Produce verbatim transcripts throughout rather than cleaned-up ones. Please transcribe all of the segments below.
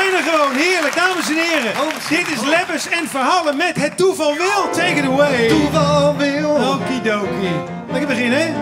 beginnen gewoon. Heerlijk, dames en heren. Oh, dit is Lebbes en Verhallen met Het Toeval Wil. Take it away. Toeval wil. Okidoki. Lekker beginnen, hè?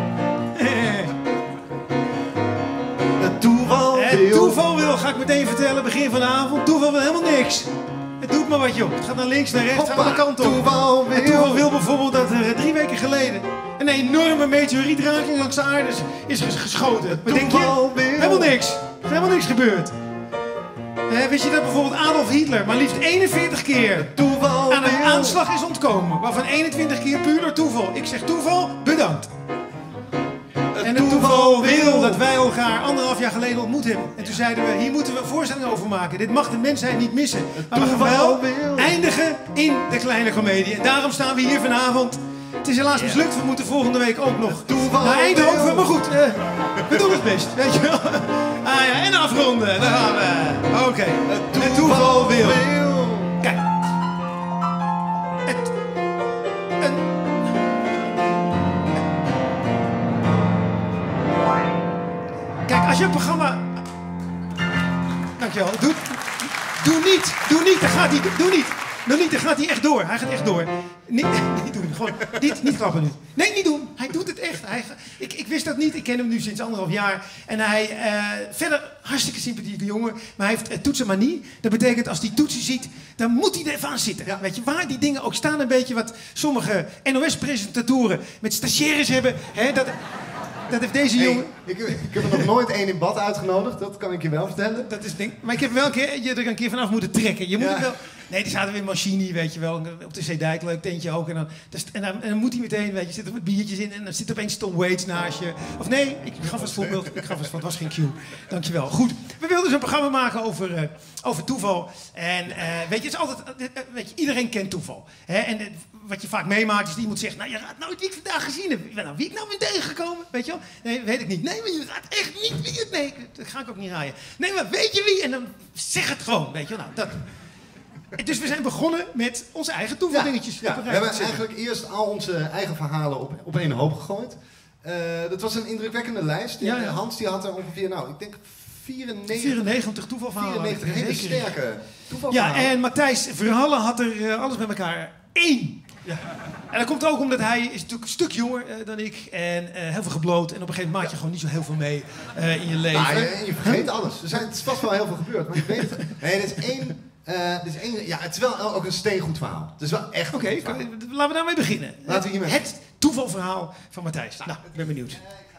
Het toeval wil. Het Toeval Wil, ga ik meteen vertellen, begin van de avond. Toeval wil helemaal niks. Het doet maar wat, joh. Het gaat naar links, naar rechts, Hoppa, alle kanten op. Toeval wil. Het Toeval wil bijvoorbeeld dat er drie weken geleden een enorme meteorietraking langs de aarde is ges geschoten. Wat denk je? Wil. Helemaal niks. Er is helemaal niks gebeurd. He, wist je dat bijvoorbeeld Adolf Hitler maar liefst eenenveertig keer Toeval aan een wil. aanslag is ontkomen, waarvan eenentwintig keer puur door toeval. Ik zeg toeval, bedankt. Het En het toeval wil dat wij elkaar anderhalf jaar geleden ontmoet hebben. En toen zeiden we, hier moeten we een voorstelling over maken. Dit mag de mensheid niet missen. Maar we gaan wel eindigen in de kleine komedie. En daarom staan we hier vanavond. Het is helaas mislukt, we moeten volgende week ook nog naar Eindhoven. Maar goed, uh, we doen het best, weet je wel. Ah ja, en afronden, daar gaan we. Oké, okay. Het, het toeval wil. Kijk. Het... Een... Kijk, als je een programma... Dankjewel. Doe, doe niet, doe niet, dan gaat hij... Doe niet. Doe niet, dan gaat hij echt door. Hij gaat echt door. Niet, niet doen, gewoon niet, niet klappen nu. Nee, niet doen. Hij doet het echt. Hij, ik, ik wist dat niet. Ik ken hem nu sinds anderhalf jaar. En hij, uh, verder hartstikke sympathieke jongen. Maar hij heeft uh, toetsenmanie. Dat betekent als hij toetsen ziet, dan moet hij er even aan zitten. Ja. Weet je, waar die dingen ook staan, een beetje wat sommige N O S-presentatoren met stagiaires hebben. Hè, dat, dat heeft deze hey, jongen... Ik, ik heb er nog nooit één in bad uitgenodigd, dat kan ik je wel vertellen. Dat is het ding. Maar ik heb wel een keer, je er een keer vanaf moeten trekken. Je moet ja. het wel... Nee, die zaten weer in Machini, weet je wel, op de Zeedijk, leuk tentje ook. En dan, en dan, en dan moet hij meteen, weet je, zit er met biertjes in en dan zit opeens Tom Waits naast je. Of nee, ik gaf als voorbeeld, ik gaf als, het was geen cue. Dankjewel. Goed, we wilden dus een programma maken over, uh, over toeval. En uh, weet je, het is altijd, uh, weet je, iedereen kent toeval. Hè? En uh, wat je vaak meemaakt is dat iemand zegt, nou je raadt nooit wie ik vandaag gezien heb. Nou, wie ik nou ben tegengekomen, weet je wel? Nee, weet ik niet. Nee, maar je raadt echt niet wie het, nee, dat ga ik ook niet raaien. Nee, maar weet je wie? En dan zeg het gewoon, weet je wel. Nou, dat... Dus we zijn begonnen met onze eigen toevaldingetjes. Ja, ja. We hebben eigenlijk eerst al onze eigen verhalen op, op één hoop gegooid. Uh, dat was een indrukwekkende lijst. Ja, ja. Hans die had er ongeveer, nou, ik denk vierennegentig, vierennegentig toevalverhalen. vierennegentig hele sterke toevalverhalen. Ja, en Matthijs Verhallen had er uh, alles bij elkaar één. Ja. En dat komt ook omdat hij is natuurlijk een stuk jonger uh, dan ik en uh, heel veel gebloot. En op een gegeven moment maak je gewoon niet zo heel veel mee uh, in je leven. Ah, je, je vergeet alles. Er zijn, het is vast wel heel veel gebeurd, maar je weet het. Nee, er is één... Uh, dus één, ja, het is wel ook een steengoed verhaal. Het is wel echt. Oké, okay, laten we daarmee beginnen. Laten we hiermee. Het toevalverhaal van Matthijs. Nou, ik ben benieuwd.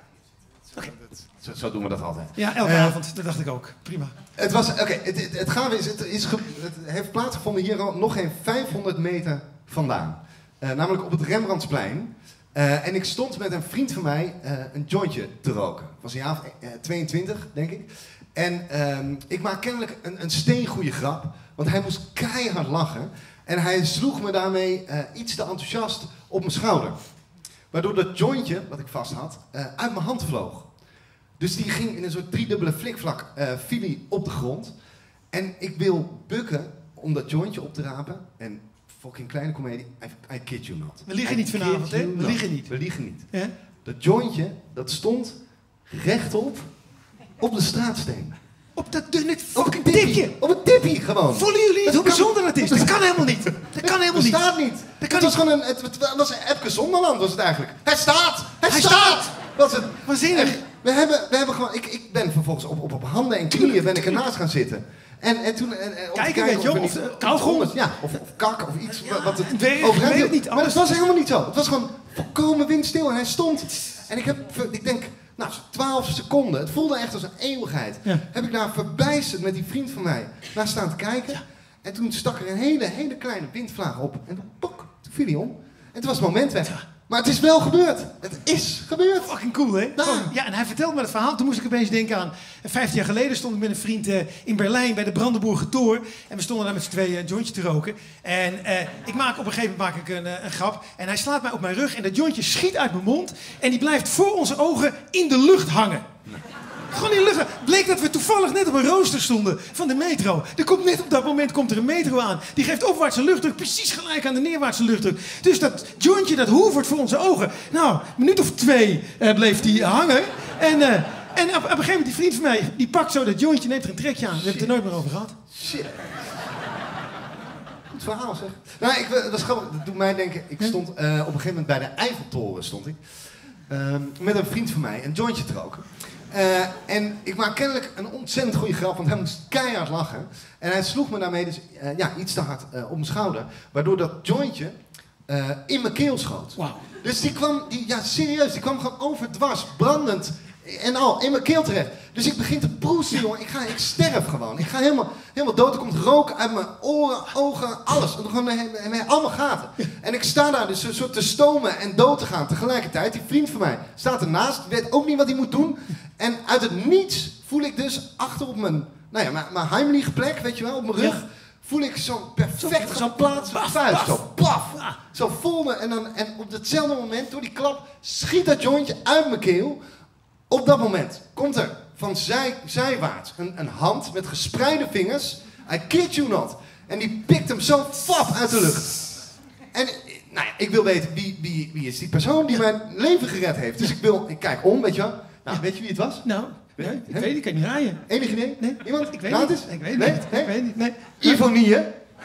Okay. Zo, zo doen we dat altijd. Ja, elke uh, avond. Dat dacht ik ook. Prima. Het was, oké, okay, het, het, het gave is, het, is ge, het heeft plaatsgevonden hier al nog geen vijfhonderd meter vandaan. Uh, namelijk op het Rembrandtsplein. Uh, en ik stond met een vriend van mij uh, een jointje te roken. Het was een jaar of uh, tweeëntwintig, denk ik. En uh, ik maak kennelijk een, een steengoede grap. Want hij moest keihard lachen. En hij sloeg me daarmee uh, iets te enthousiast op mijn schouder. Waardoor dat jointje, wat ik vast had, uh, uit mijn hand vloog. Dus die ging in een soort driedubbele flikvlak, uh, viel die op de grond. En ik wil bukken om dat jointje op te rapen. En fucking kleine komedie, I, I kid you not. We liegen I niet vanavond, hè? We not. liegen niet. We liegen niet. Ja? Dat jointje, dat stond rechtop op de straatsteen. Op dat dunne op een tipje. Op een tipje gewoon. Voelen jullie dat hoe kan, bijzonder dat is? Dat kan helemaal niet. Dat kan helemaal niet. Het staat niet. Dat kan het was niet. gewoon een, het, het was een Epke Zonderland was het eigenlijk. Het staat! Het Hij staat! staat! Was het. Waanzinnig. We hebben, we hebben gewoon, ik, ik ben vervolgens op, op, op handen en knieën ben ik ernaast gaan zitten. En, en toen... En, en, kijken, weet je wel, of, of kauwgom. Ja, of, of kak of iets ja, wat het weet, overeind weet het niet. Maar het was helemaal niet zo. Het was gewoon volkomen windstil en hij stond. En ik heb, ik denk... Nou, twaalf seconden. Het voelde echt als een eeuwigheid. Ja. Heb ik daar verbijsterd met die vriend van mij naar staan te kijken. Ja. En toen stak er een hele, hele kleine windvlaag op. En toen, pok, toen viel hij om. En toen was het moment weg. Ja. Maar het is wel gebeurd. Het is gebeurd. Fucking cool, hè? Ja. ja, en hij vertelde me het verhaal. Toen moest ik opeens denken aan... Vijftien jaar geleden stond ik met een vriend uh, in Berlijn bij de Brandenburger Tor. En we stonden daar met z'n tweeën een jointje te roken. En uh, ik maak op een gegeven moment maak ik een, uh, een grap. En hij slaat mij op mijn rug en dat jointje schiet uit mijn mond. En die blijft voor onze ogen in de lucht hangen. Nee. Gewoon in de lucht. Bleek dat we toevallig net op een rooster stonden van de metro. Er komt net op dat moment komt er een metro aan. Die geeft opwaartse luchtdruk precies gelijk aan de neerwaartse luchtdruk. Dus dat jointje dat hoevert voor onze ogen. Nou, een minuut of twee uh, bleef die hangen. En uh, En op, op een gegeven moment, die vriend van mij, die pakt zo dat jointje, neemt er een trekje aan. We hebben het er nooit meer over gehad. Shit. Goed verhaal, zeg. Nou, ik, dat was grappig. Dat doet mij denken. Ik stond uh, op een gegeven moment bij de Eiffeltoren, stond ik. Uh, met een vriend van mij, een jointje te roken. Uh, en ik maak kennelijk een ontzettend goede grap, want hij moest keihard lachen. En hij sloeg me daarmee dus uh, ja, iets te hard uh, op mijn schouder. Waardoor dat jointje uh, in mijn keel schoot. Wow. Dus die kwam, die, ja serieus, die kwam gewoon overdwars, brandend en al, in mijn keel terecht. Dus ik begin te proesten, jongen. Ik, ga, ik sterf gewoon. Ik ga helemaal, helemaal dood. Er komt rook uit mijn oren, ogen, alles. Gewoon, allemaal gaten. En ik sta daar dus een soort te stomen en dood te gaan tegelijkertijd. Die vriend van mij staat ernaast, weet ook niet wat hij moet doen. En uit het niets voel ik dus achter op mijn, nou ja, mijn, mijn heimliche plek, weet je wel, op mijn rug. Ja. Voel ik zo'n perfect zo, geplaatst vuist. Zo plaf. Zo vol me. En, dan, en op hetzelfde moment, door die klap, schiet dat jointje uit mijn keel. Op dat moment komt er van zij, zijwaarts een, een hand met gespreide vingers. I kid you not. En die pikt hem zo flap uit de lucht. En nou ja, ik wil weten, wie, wie, wie is die persoon die mijn leven gered heeft? Dus ik wil, ik kijk om, weet je wel. Nou, weet je wie het was? Nou, nee, ik He? weet het, ik kan niet raaien. Enig idee? Nee. Iemand? Ik weet het niet. Ik weet nee? niet. Nee? Ik weet niet. Nee. Ivonie.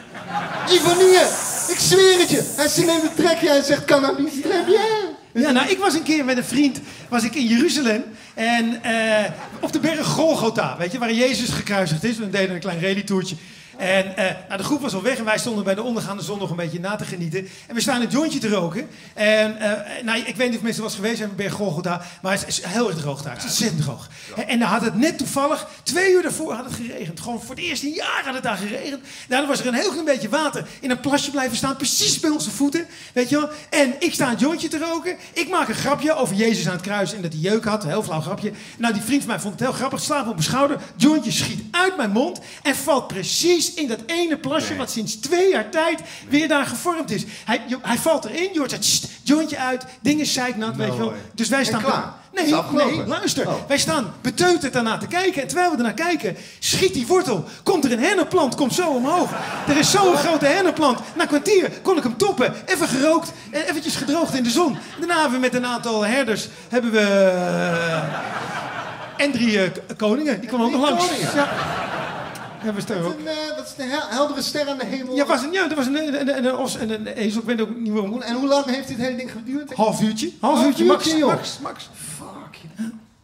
Ivonie! Ik zweer het je! Hij neemt een trekje en zegt, kan nou niet strepen. Ja, nou, ik was een keer met een vriend, was ik in Jeruzalem. En uh, op de berg Golgotha, weet je, waar Jezus gekruisigd is. We deden een klein rallytoertje. En uh, nou, de groep was al weg en wij stonden bij de ondergaande zon nog een beetje na te genieten. En we staan een jointje te roken. En uh, nou, ik weet niet of mensen wel eens geweest zijn op Berg Golgotha, maar het is heel erg droog daar. Het is ontzettend droog. Ja. En dan had het net toevallig, twee uur daarvoor had het geregend. Gewoon voor het eerst in jaar had het daar geregend. Nou, dan was er een heel klein beetje water in een plasje blijven staan, precies bij onze voeten. Weet je wel? En ik sta een jointje te roken. Ik maak een grapje over Jezus aan het kruis en dat hij jeuk had. Een heel flauw grapje. Nou, die vriend van mij vond het heel grappig. Slaat me op mijn schouder. Jointje schiet uit mijn mond en valt precies in dat ene plasje, nee, wat sinds twee jaar tijd weer daar gevormd is. Hij, hij valt erin, je hoort het jointje uit, dingen zeiknat, weet je wel. Dus wij staan... klaar. Nee, nee, luister. Oh. Wij staan beteuterd daarnaar te kijken. En terwijl we ernaar kijken, schiet die wortel. Komt er een hennenplant, komt zo omhoog. Er is zo'n grote hennenplant. Na een kwartier kon ik hem toppen. Even gerookt en eventjes gedroogd in de zon. Daarna hebben we met een aantal herders, hebben we... Uh, en drie uh, koningen. Die kwamen ook nog langs. Ja. Ja, we dat, een, uh, dat is een heldere ster aan de hemel. Ja, was een, ja er was een, een, een, een os en een ezel. Ik weet ook niet waarom. En hoe lang heeft dit hele ding geduurd? Half uurtje. Half, Half uurtje, uurtje, max, max, max. Fuck. Yeah.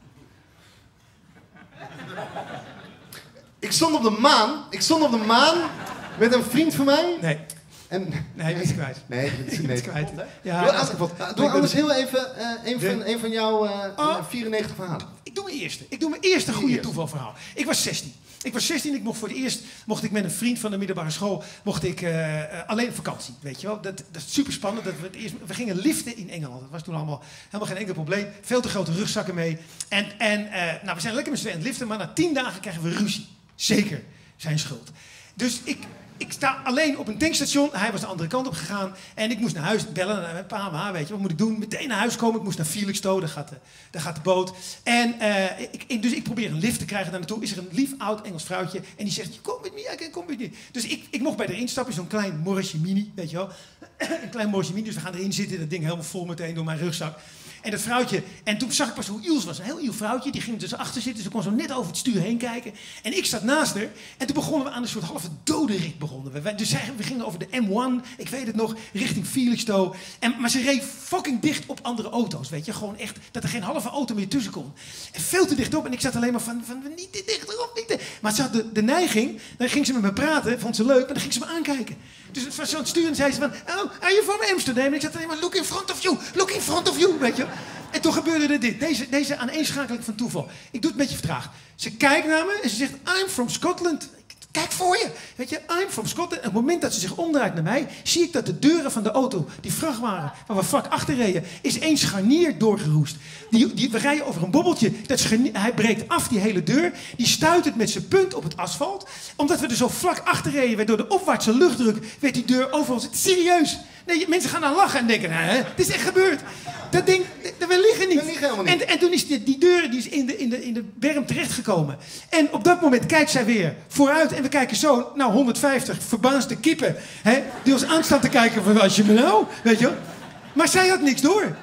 Ik stond op de maan. Ik stond op de maan met een vriend van mij. Nee. En, nee, je bent kwijt. Nee, dat is nee. kwijt. Ja, ja, als, doe anders heel even uh, een, van, een van jouw uh, oh. vierennegentig verhalen. Ik doe mijn eerste. Ik doe mijn eerste goede toevalverhaal. Ik was zestien. Ik was zestien, ik mocht voor het eerst, mocht ik met een vriend van de middelbare school, mocht ik uh, uh, alleen op vakantie, weet je wel. Dat, dat is super spannend. Dat we, het eerst, we gingen liften in Engeland. Dat was toen allemaal helemaal geen enkel probleem. Veel te grote rugzakken mee. En, en uh, nou, we zijn lekker met z'n tweeën aan het liften, maar na tien dagen krijgen we ruzie. Zeker zijn schuld. Dus ik... Ik sta alleen op een tankstation. Hij was de andere kant op gegaan. En ik moest naar huis bellen naar mijn pa, ma, weet je, wat moet ik doen? Meteen naar huis komen. Ik moest naar Felixstowe, daar gaat de, daar gaat de boot. En uh, ik, dus ik probeer een lift te krijgen daar naartoe. Is er een lief oud Engels vrouwtje. En die zegt, kom met me, ik kom met me. Dus ik, ik mocht bij haar instappen, zo'n klein Morrisje Mini, weet je wel. Een klein Morrisje Mini, dus we gaan erin zitten. Dat ding helemaal vol meteen door mijn rugzak. En dat vrouwtje, en toen zag ik pas hoe iel ze was. Een heel iel vrouwtje, die ging tussen achter zitten. Ze kon zo net over het stuur heen kijken. En ik zat naast haar. En toen begonnen we aan een soort halve dodenrit begonnen we. Dus we gingen over de M één, ik weet het nog, richting Felixstowe. En, maar ze reed fucking dicht op andere auto's, weet je. Gewoon echt, dat er geen halve auto meer tussen kon. En veel te dicht op. En ik zat alleen maar van, van niet te dicht erop, niet te... Maar ze had de, de neiging, dan ging ze met me praten, vond ze leuk, maar dan ging ze me aankijken. Dus het was zo'n stuur en zei ze van, oh, are you from Amsterdam? En ik zat alleen maar, look in front of you, look in front of you, weet je. En toen gebeurde er dit, deze, deze aaneenschakeling van toeval. Ik doe het met je vertraagd. Ze kijkt naar me en ze zegt, I'm from Scotland. Kijk voor je. Weet je, I'm from Scotland. En op het moment dat ze zich omdraait naar mij, zie ik dat de deuren van de auto, die vrachtwagen waar we vlak achter reden, is één scharnier doorgeroest. Die, die, we rijden over een bobbeltje. Dat scharnier, hij breekt af die hele deur. Die stuit het met zijn punt op het asfalt. Omdat we er zo vlak achter reden, werd door de opwaartse luchtdruk, werd die deur over ons. Serieus. Nee, mensen gaan dan lachen en denken, hè, het is echt gebeurd. Dat ding, we liggen niet. We liggen helemaal niet. En, en toen is die, die deur die is in, de, in, de, in de berm terechtgekomen. En op dat moment kijkt zij weer vooruit. En we kijken zo, nou honderdvijftig verbaasde kippen. Hè, die ons aanstaan te kijken van, als je me nou, weet je wel. Maar zij had niks door.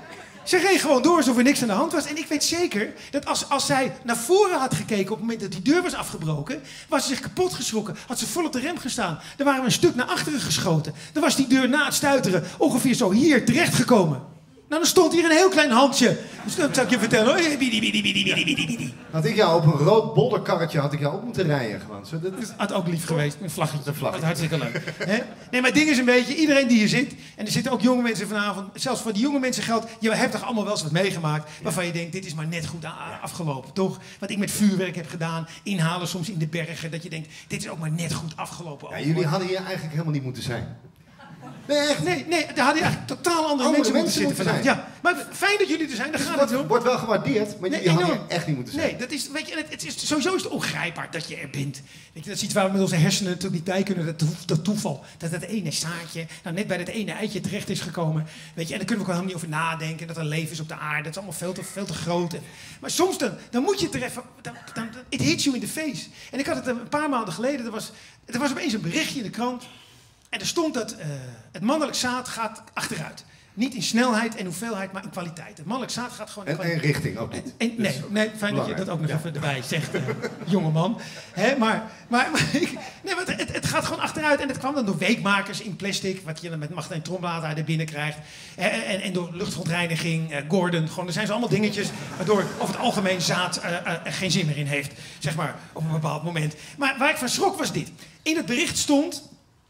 Ze reed gewoon door alsof er niks aan de hand was. En ik weet zeker dat als, als zij naar voren had gekeken op het moment dat die deur was afgebroken, was ze zich kapot geschrokken. Had ze vol op de rem gestaan. Dan waren we een stuk naar achteren geschoten. Dan was die deur na het stuiteren ongeveer zo hier terechtgekomen. Nou, dan stond hier een heel klein handje. Dus dat zou ik je vertellen. Oh, bidi, bidi, bidi, bidi, bidi, bidi. Had ik jou op een rood bolderkarretje had ik jou op moeten rijden gewoon. Zo, dat Dat had ook lief geweest, een vlaggetje. Een vlaggetje. Dat is hartstikke leuk. Hè? Nee, maar het ding is een beetje, iedereen die hier zit, en er zitten ook jonge mensen vanavond, zelfs voor die jonge mensen geldt, je hebt toch allemaal wel eens wat meegemaakt, waarvan je denkt, dit is maar net goed a- afgelopen, toch? Wat ik met vuurwerk heb gedaan, inhalen soms in de bergen, dat je denkt, dit is ook maar net goed afgelopen. Ja, jullie hadden hier eigenlijk helemaal niet moeten zijn. Nee, echt. Nee, nee, daar hadden eigenlijk totaal andere, Andere mensen, mensen moeten zitten moeten vanavond. Ja, maar fijn dat jullie er zijn, daar Dus gaat het het wordt, om. wordt wel gewaardeerd, maar Nee, jullie hadden enorm. hier echt niet moeten zijn. Nee, dat is, weet je, het, het is, sowieso is het ongrijpbaar dat je er bent. Weet je, dat is iets waar we met onze hersenen natuurlijk niet bij kunnen. Dat, toe- dat toeval. Dat dat ene zaadje nou net bij dat ene eitje terecht is gekomen. Weet je, en daar kunnen we ook helemaal niet over nadenken. Dat er leven is op de aarde. Dat is allemaal veel te, veel te groot. Maar soms dan, dan moet je het er even... Dan, dan, dan- it hits you in the face. En ik had het een paar maanden geleden. Er was, er was opeens een berichtje in de krant. En er stond dat uh, het mannelijk zaad gaat achteruit. Niet in snelheid en hoeveelheid, maar in kwaliteit. Het mannelijk zaad gaat gewoon in En, en kwaliteit. richting ook niet. En, Dus nee, nee, fijn dat je dat ook nog ja. even erbij zegt, uh, jongeman. Hè, maar maar, maar ik, nee, maar het, het gaat gewoon achteruit. En dat kwam dan door weekmakers in plastic, wat je dan met Magdalene Tromblad uit de binnen krijgt. En, en, en door luchtverontreiniging, uh, Gordon. Gewoon, er zijn zo allemaal dingetjes waardoor over het algemeen zaad uh, uh, er geen zin meer in heeft. Zeg maar, op een bepaald moment. Maar waar ik van schrok was dit. In het bericht stond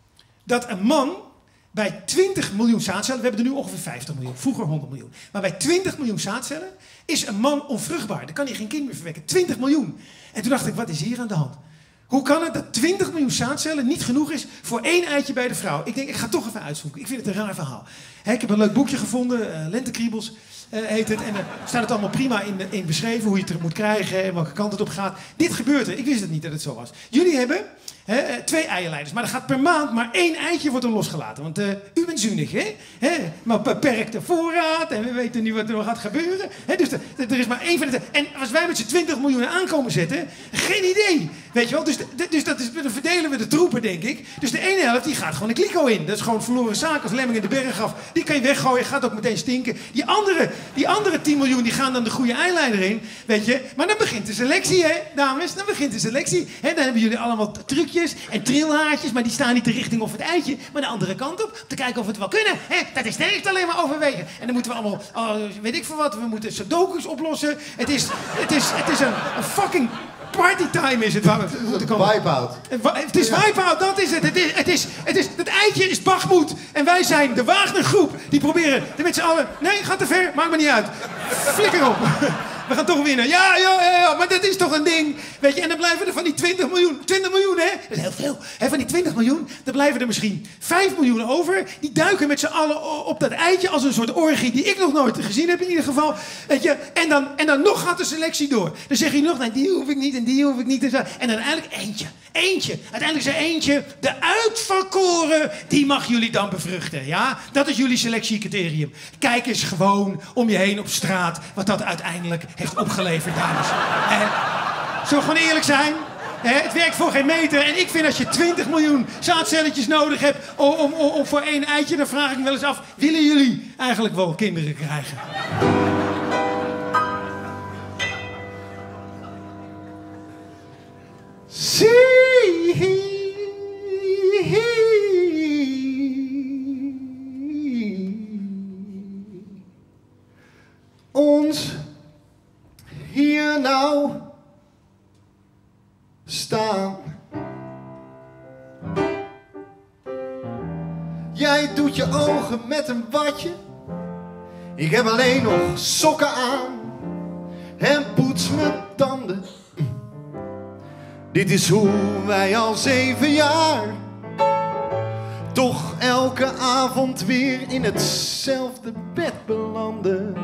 dat een man bij twintig miljoen zaadcellen, we hebben er nu ongeveer vijftig miljoen, vroeger honderd miljoen. Maar bij twintig miljoen zaadcellen is een man onvruchtbaar. Dan kan hij geen kind meer verwekken. twintig miljoen. En toen dacht ik, wat is hier aan de hand? Hoe kan het dat twintig miljoen zaadcellen niet genoeg is voor één eitje bij de vrouw? Ik denk, ik ga toch even uitzoeken. Ik vind het een raar verhaal. Hè, ik heb een leuk boekje gevonden, uh, Lentekriebels uh, heet het. En er uh, staat het allemaal prima in, in beschreven, hoe je het er moet krijgen en welke kant het op gaat. Dit gebeurt er. Ik wist het niet dat het zo was. Jullie hebben He, twee eierleiders, maar er gaat per maand maar één eitje wordt er losgelaten. Want uh, u bent zuinig, hè? He, maar beperkte voorraad en we weten niet wat er gaat gebeuren. He, dus de, de, er is maar één van de... En als wij met z'n twintig miljoen aankomen zetten, geen idee. Weet je wel? Dus, de, de, dus dat is, dan verdelen we de troepen, denk ik. Dus de ene helft die gaat gewoon een kliko in. Dat is gewoon verloren zaak als lemming in de berg af. Die kan je weggooien, gaat ook meteen stinken. Die andere, die andere tien miljoen die gaan dan de goede eileider in. Weet je? Maar dan begint de selectie, hè, dames? Dan begint de selectie. He, dan hebben jullie allemaal trucjes en trilhaartjes, maar die staan niet de richting of het eitje, maar de andere kant op, om te kijken of we het wel kunnen. Hè? Dat is echt alleen maar overwegen. En dan moeten we allemaal, oh, weet ik veel wat, we moeten sudokus oplossen. Het is, het is, het is een, een fucking partytime is het waar we moeten komen. Wipeout. Het is wipeout, dat is het. Het is, het is, het is, het eitje is Bachmoed. En wij zijn de Wagner-groep. Die proberen er met z'n allen... Nee, gaat te ver, maakt me niet uit. Flikker op. We gaan toch winnen. Ja, ja, ja, ja, maar dat is toch een ding. Weet je, en dan blijven er van die twintig miljoen... twintig miljoen, hè? Dat is heel veel. Hè, van die twintig miljoen, dan blijven er misschien vijf miljoen over. Die duiken met z'n allen op dat eitje als een soort orgie die ik nog nooit gezien heb in ieder geval. Weet je, en dan, en dan nog gaat de selectie door. Dan zeg je nog, nee, die hoef ik niet en die hoef ik niet. En, zo. En dan uiteindelijk eentje. Eentje. Uiteindelijk is er eentje. De uitverkoren, die mag jullie dan bevruchten. Ja? Dat is jullie selectiecriterium. Kijk eens gewoon om je heen op straat wat dat uiteindelijk heeft opgeleverd, dames. En, zullen we gewoon eerlijk zijn? He, het werkt voor geen meter. En ik vind als je twintig miljoen zaadcelletjes nodig hebt om, om, om, om voor één eitje, dan vraag ik me wel eens af, willen jullie eigenlijk wel kinderen krijgen? Ons hier nou staan. Jij doet je ogen met een watje. Ik heb alleen nog sokken aan en poets mijn tanden. Dit is hoe wij al zeven jaar toch elke avond weer in hetzelfde bed belanden.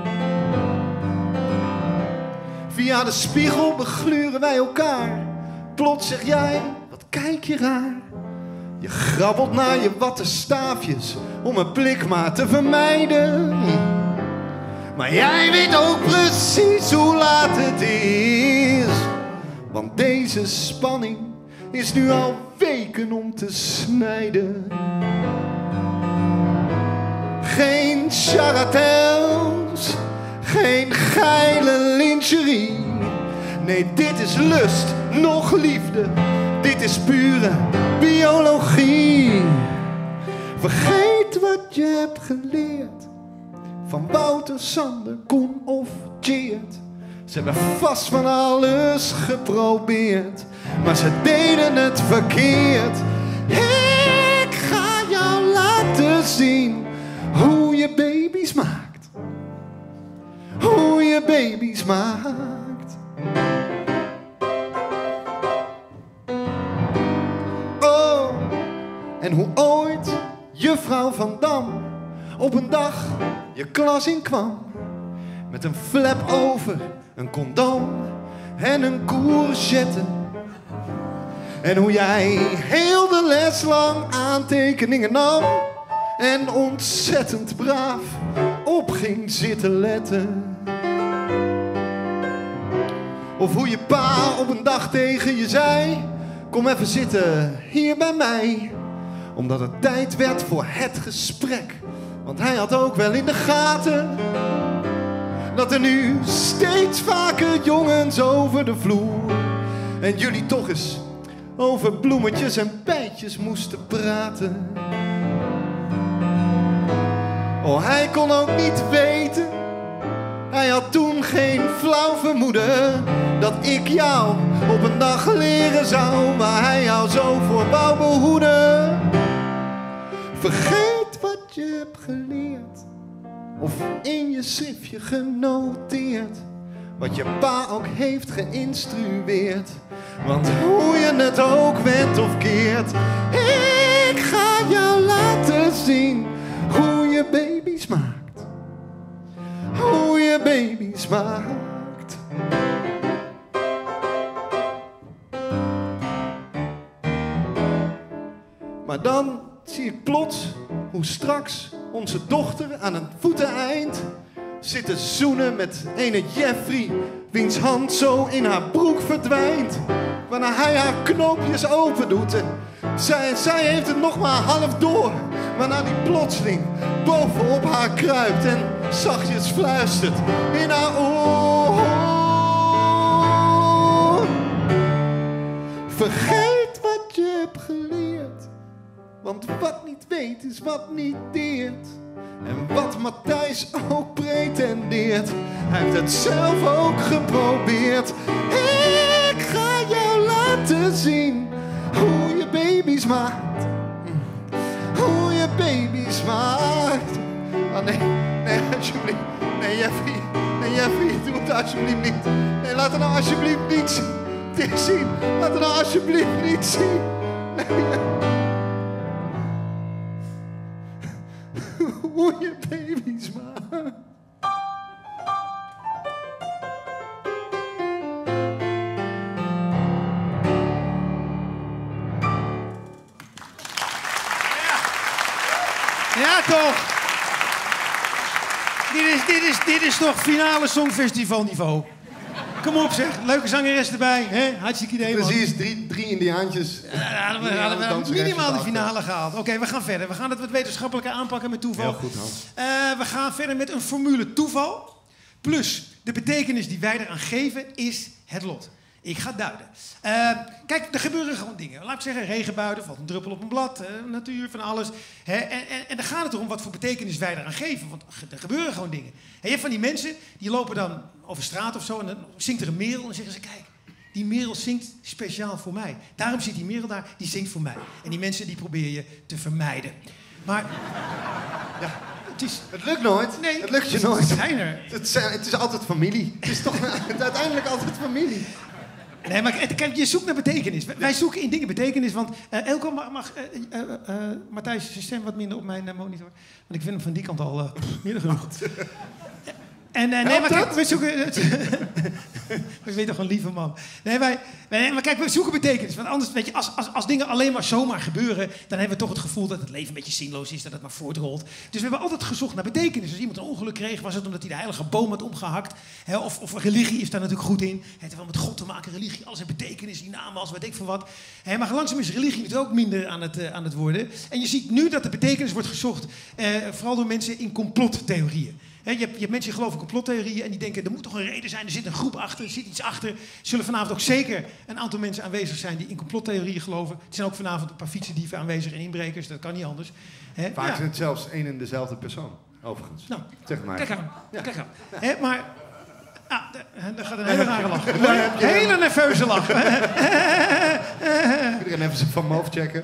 Via de spiegel begluren wij elkaar. Plots zeg jij, wat kijk je raar. Je grabbelt naar je wattenstaafjes om een blik maar te vermijden. Maar jij weet ook precies hoe laat het is. Want deze spanning is nu al weken om te snijden. Geen charretels geen geile lingerie. Nee, dit is lust, nog liefde. Dit is pure biologie. Vergeet wat je hebt geleerd van Wouter, Sander, Koen of Tjeerd. Ze hebben vast van alles geprobeerd, maar ze deden het verkeerd. Ik ga jou laten zien hoe je baby's maakt. Hoe je baby's maakt. Oh, en hoe ooit juffrouw Van Dam op een dag je klas in kwam. Met een flap over, een condoom en een courgette. En hoe jij heel de les lang aantekeningen nam. En ontzettend braaf op ging zitten letten. Of hoe je pa op een dag tegen je zei: kom even zitten hier bij mij. Omdat het tijd werd voor het gesprek. Want hij had ook wel in de gaten dat er nu steeds vaker jongens over de vloer. En jullie toch eens over bloemetjes en bijtjes moesten praten. Oh, hij kon ook niet weten, hij had toen geen flauw vermoeden, dat ik jou op een dag leren zou, waar hij jou zo voor wou behoeden. Vergeet wat je hebt geleerd, of in je schriftje genoteerd, wat je pa ook heeft geïnstrueerd. Want hoe je het ook wendt of keert, ik ga jou laten zien hoe je baby's maakt. Hoe je baby's maakt. Maar dan zie ik plots hoe straks onze dochter aan een voeteneind zit te zoenen met ene Jeffrey, wiens hand zo in haar broek verdwijnt. Waarna hij haar knoopjes open doet en zij, zij heeft het nog maar half door. Waarna die plotseling bovenop haar kruipt en zachtjes fluistert in haar oor. Vergeet wat je hebt geleerd, want wat niet weet is wat niet deert. En wat Matthijs ook pretendeert, hij heeft het zelf ook geprobeerd. Ik ga jou laten zien hoe je baby's maakt. Hoe je baby's maakt. Oh nee, nee alsjeblieft. Nee Jeffrey, nee Jeffrey, doe het alsjeblieft niet. Nee, laat het nou alsjeblieft niet zien. Laat het nou alsjeblieft niet zien. Nee. Hoe je baby's maakt. Ja, toch? Dit is, dit is, dit is toch finale Songfestival niveau. Kom op zeg, leuke zangeres erbij. Hè? Hartstikke idee, man. Precies, drie, drie indiaantjes. Ja, hadden we, hadden we minimaal de finale gehaald. Oké, okay, we gaan verder. We gaan het wat wetenschappelijker aanpakken met toeval. Heel goed, Hans. Uh, we gaan verder met een formule toeval. Plus, de betekenis die wij eraan geven is het lot. Ik ga duiden. Uh, kijk, er gebeuren gewoon dingen. Laat ik zeggen, regenbuien, er valt een druppel op een blad, uh, natuur, van alles. Hè? En, en, en dan gaat het erom wat voor betekenis wij eraan geven. Want er gebeuren gewoon dingen. En je hebt van die mensen, die lopen dan over straat of zo en dan zingt er een merel en dan zeggen ze, kijk, die merel zingt speciaal voor mij. Daarom zit die merel daar, die zingt voor mij. En die mensen, die probeer je te vermijden. Maar, ja... Het, is... het lukt nooit. Nee, het lukt je nooit. Zijn er. Het, zijn, het is altijd familie. Het is toch uiteindelijk altijd familie. Nee, maar kijk, je zoekt naar betekenis. Wij zoeken in dingen betekenis, want uh, Elko mag, mag uh, uh, uh, Matthijs zijn stem wat minder op mijn uh, monitor. Want ik vind hem van die kant al uh, meer genoeg. En uh, nee, maar kijk, we zoeken... we weten toch een lieve man. Nee, wij, wij, maar kijk, we zoeken betekenis. Want anders, weet je, als, als, als dingen alleen maar zomaar gebeuren, dan hebben we toch het gevoel dat het leven een beetje zinloos is, dat het maar voortrolt. Dus we hebben altijd gezocht naar betekenis. Als iemand een ongeluk kreeg, was het omdat hij de heilige boom had omgehakt. Hè, of, of religie is daar natuurlijk goed in. Het heeft wel met God te maken, religie, alles heeft betekenis, die naam als weet ik veel wat. Hè, maar langzaam is religie natuurlijk ook minder aan het, uh, aan het worden. En je ziet nu dat de betekenis wordt gezocht, uh, vooral door mensen in complottheorieën. He, je, hebt, je hebt mensen die geloven in complottheorieën en die denken, er moet toch een reden zijn, er zit een groep achter, er zit iets achter. Er zullen vanavond ook zeker een aantal mensen aanwezig zijn die in complottheorieën geloven. Er zijn ook vanavond een paar fietsendieven aanwezig en inbrekers, dat kan niet anders. He, Vaak ja. is het zelfs één en dezelfde persoon, overigens. Nou, zeg maar. kijk aan, Ja. kijk aan. Ja. He, maar, ah, daar gaat een hele rare lach. Een hele nerveuze lach. Iedereen even zijn Van Moof checken.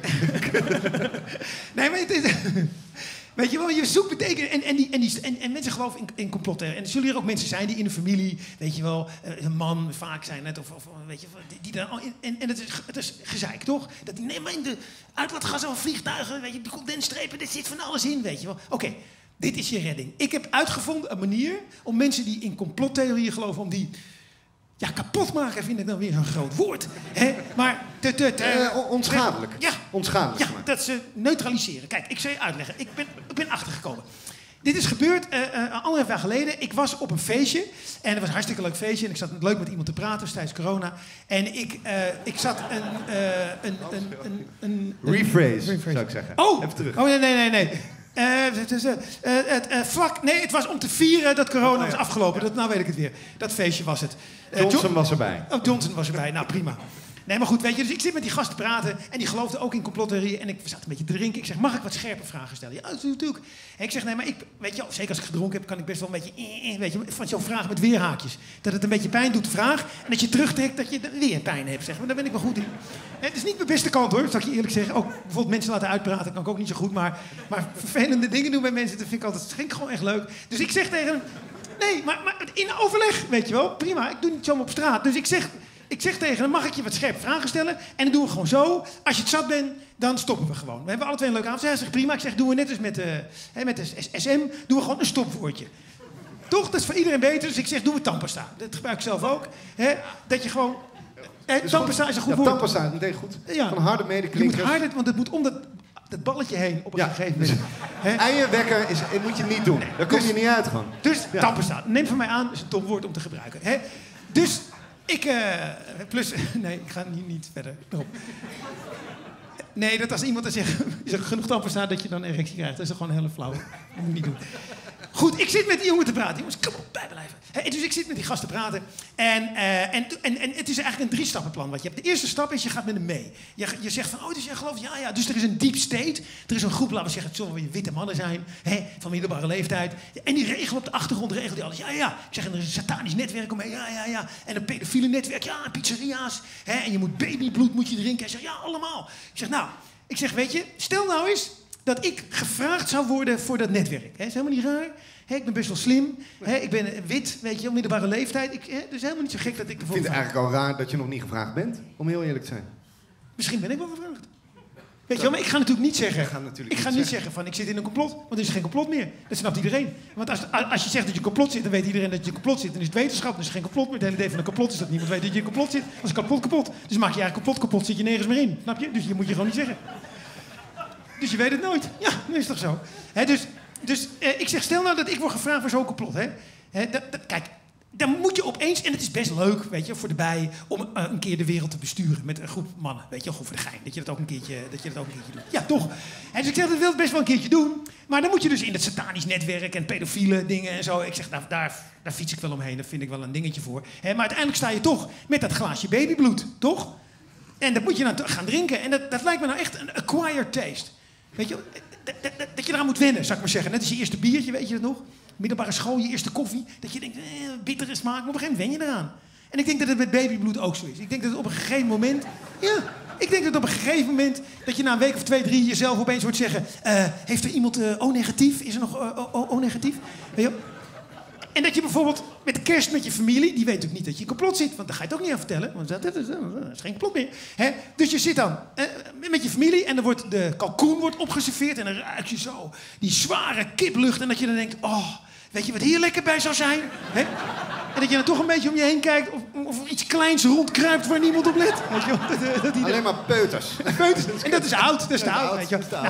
Nee, maar het is... Weet je wel, je zoekt betekenen. En, en, die, en, die, en, en mensen geloven in, in complotten. En er zullen hier ook mensen zijn die in een familie, weet je wel, een man vaak zijn het, of, of weet je, die, die dan. En, en het, is, het is gezeik, toch? Dat die, nee, maar in de uitlaatgassen van vliegtuigen, weet je, de condensstrepen, er zit van alles in, weet je wel. Oké, okay, dit is je redding. Ik heb uitgevonden een manier om mensen die in complottheorieën geloven, om die. Ja, kapot maken vind ik dan weer een groot woord. Hè? Maar... Te, te, te, uh, onschadelijk. Ja. Onschadelijk. Ja, dat ze neutraliseren. Kijk, ik zal je uitleggen. Ik ben, ik ben achtergekomen. Dit is gebeurd uh, uh, anderhalf jaar geleden. Ik was op een feestje. En het was een hartstikke leuk feestje. En ik zat leuk met iemand te praten, dus tijdens corona. En ik, uh, ik zat een... Uh, een, een, een, een, een rephrase, rephrase, zou ik zeggen. Oh! Even terug. Oh, nee, nee, nee. nee. Uh, het, is, uh, uh, het, uh, vlak, nee, het was om te vieren dat corona oh, ja. was afgelopen. Dat, nou weet ik het weer. Dat feestje was het. Uh, Johnson John, was erbij. Oh, Johnson was erbij. Nou, prima. Nee, maar goed, weet je, dus ik zit met die gasten te praten en die geloofden ook in complottheorieën. En ik zat een beetje te drinken. Ik zeg, mag ik wat scherpe vragen stellen? Ja, natuurlijk. En ik zeg, nee, maar ik, weet je, zeker als ik gedronken heb, kan ik best wel een beetje, eh, weet je, van zo'n vraag met weerhaakjes. Dat het een beetje pijn doet, de vraag. En dat je terugtrekt, dat je weer pijn hebt, zeg maar. Daar ben ik wel goed in. Het is niet mijn beste kant, hoor, zal ik je eerlijk zeggen. Ook bijvoorbeeld mensen laten uitpraten, kan ik ook niet zo goed. Maar, maar vervelende dingen doen bij mensen, dat vind ik altijd, dat vind ik gewoon echt leuk. Dus ik zeg tegen hem, nee, maar, maar in overleg, weet je wel, prima. Ik doe niet zomaar op straat. Dus ik zeg... Ik zeg tegen hem, mag ik je wat scherpe vragen stellen? En dan doen we gewoon zo. Als je het zat bent, dan stoppen we gewoon. We hebben alle twee een leuke avond. Hij zegt, prima. Ik zeg, doen we net als met de, hè, met de S M. Doen we gewoon een stopwoordje. Toch? Dat is voor iedereen beter. Dus ik zeg, doen we tandpasta. Dat gebruik ik zelf ook. Hè? Dat je gewoon... Eh, dus tandpasta is een goed ja, woord. Tandpasta, meteen goed. Ja. Van harde medeklinkers. Je moet harder, want het moet om dat, dat balletje heen op een ja. gegeven moment. Dus, eierwekker is, moet je niet doen. Nee. Daar kom dus, je niet uit gewoon. Dus ja. tandpasta. Neem van mij aan, is een dom woord om te gebruiken. Hè? Dus... Ik, uh, plus, nee, ik ga niet, niet verder. Erop. Nee, dat als iemand dan zegt, is er genoeg tandpasta dat je dan een erectie krijgt. Dat is gewoon een hele flauw. Dat moet je niet doen. Goed, ik zit met die jongen te praten. Jongens, kom op, bijblijven. He, dus ik zit met die gasten te praten. En, uh, en, en, en het is eigenlijk een drie-stappenplan wat je hebt. De eerste stap is, je gaat met hem mee. Je, je zegt van, oh, dus jij gelooft, ja, ja. Dus er is een deep state. Er is een groep, laten we zeggen, het zullen wel witte mannen zijn. Hè, van middelbare leeftijd. En die regelen op de achtergrond, regelen die alles. Ja, ja. Ik zeg, en er is een satanisch netwerk omheen. Ja, ja, ja. En een pedofiele netwerk. Ja, pizzeria's. Hè, en je moet babybloed moet je drinken. Hij zegt, ja, allemaal. Ik zeg, nou, ik zeg, weet je, stel nou eens dat ik gevraagd zou worden voor dat netwerk. Hè, is helemaal niet raar. He, ik ben best wel slim. He, ik ben wit, weet je, middelbare leeftijd. Ik, he, dus helemaal niet zo gek dat ik ervoor. Ik vind het eigenlijk al raar dat je nog niet gevraagd bent, om heel eerlijk te zijn. Misschien ben ik wel gevraagd. Weet je wel, maar ik ga natuurlijk niet zeggen... Ik ga, natuurlijk ik ga niet niet zeggen. zeggen van, ik zit in een complot. Want er is geen complot meer. Dat snapt iedereen. Want als, als je zegt dat je complot zit, dan weet iedereen dat je complot zit. Dan is het wetenschap, dan is er geen complot meer. Het hele idee van een complot is dat niemand weet dat je in complot zit. Dan is kapot kapot. Dus maak je eigenlijk complot kapot, zit je nergens meer in. Snap je? Dus je moet je gewoon niet zeggen. Dus je weet het nooit. Ja, dat is toch zo. He, dus... Dus eh, ik zeg, stel nou dat ik word gevraagd voor zo'n complot. Hè? Hè, dat, dat, kijk, dan moet je opeens, en het is best leuk, weet je, voor de bij, om uh, een keer de wereld te besturen met een groep mannen. Weet je, gewoon voor de gein. Dat je dat ook een keertje, dat je dat ook een keertje doet. Ja, toch? En dus ik zeg, dat wil ik best wel een keertje doen. Maar dan moet je dus in het satanisch netwerk en pedofiele dingen en zo. Ik zeg, nou, daar, daar fiets ik wel omheen. Daar vind ik wel een dingetje voor. Hè, maar uiteindelijk sta je toch met dat glaasje babybloed, toch? En dat moet je nou gaan drinken. En dat, dat lijkt me nou echt een acquired taste. Weet je, dat, dat, dat je eraan moet wennen, zou ik maar zeggen. Net als je eerste biertje, weet je dat nog? Middelbare school, je eerste koffie. Dat je denkt, eh, bittere smaak, maar op een gegeven moment wen je eraan. En ik denk dat het met babybloed ook zo is. Ik denk dat het op een gegeven moment... Ja, ik denk dat op een gegeven moment... dat je na een week of twee, drie jezelf opeens hoort zeggen... Uh, heeft er iemand uh, O-negatief? Is er nog uh, O-negatief? Weet je? En dat je bijvoorbeeld met kerst met je familie... die weet natuurlijk niet dat je in complot zit. Want daar ga je het ook niet aan vertellen. Want dat, dat, dat, dat is geen complot meer. Hè? Dus je zit dan eh, met je familie... en dan wordt de kalkoen wordt opgeserveerd... en dan ruik je zo die zware kiplucht... en dat je dan denkt... oh, weet je wat hier lekker bij zou zijn? Hè? En dat je dan toch een beetje om je heen kijkt... of, of er iets kleins rondkruipt waar niemand op let. Weet je? Dat, dat, dat Alleen maar peuters. peuters. En dat is oud. Dat is te oud. Weet je? Nou,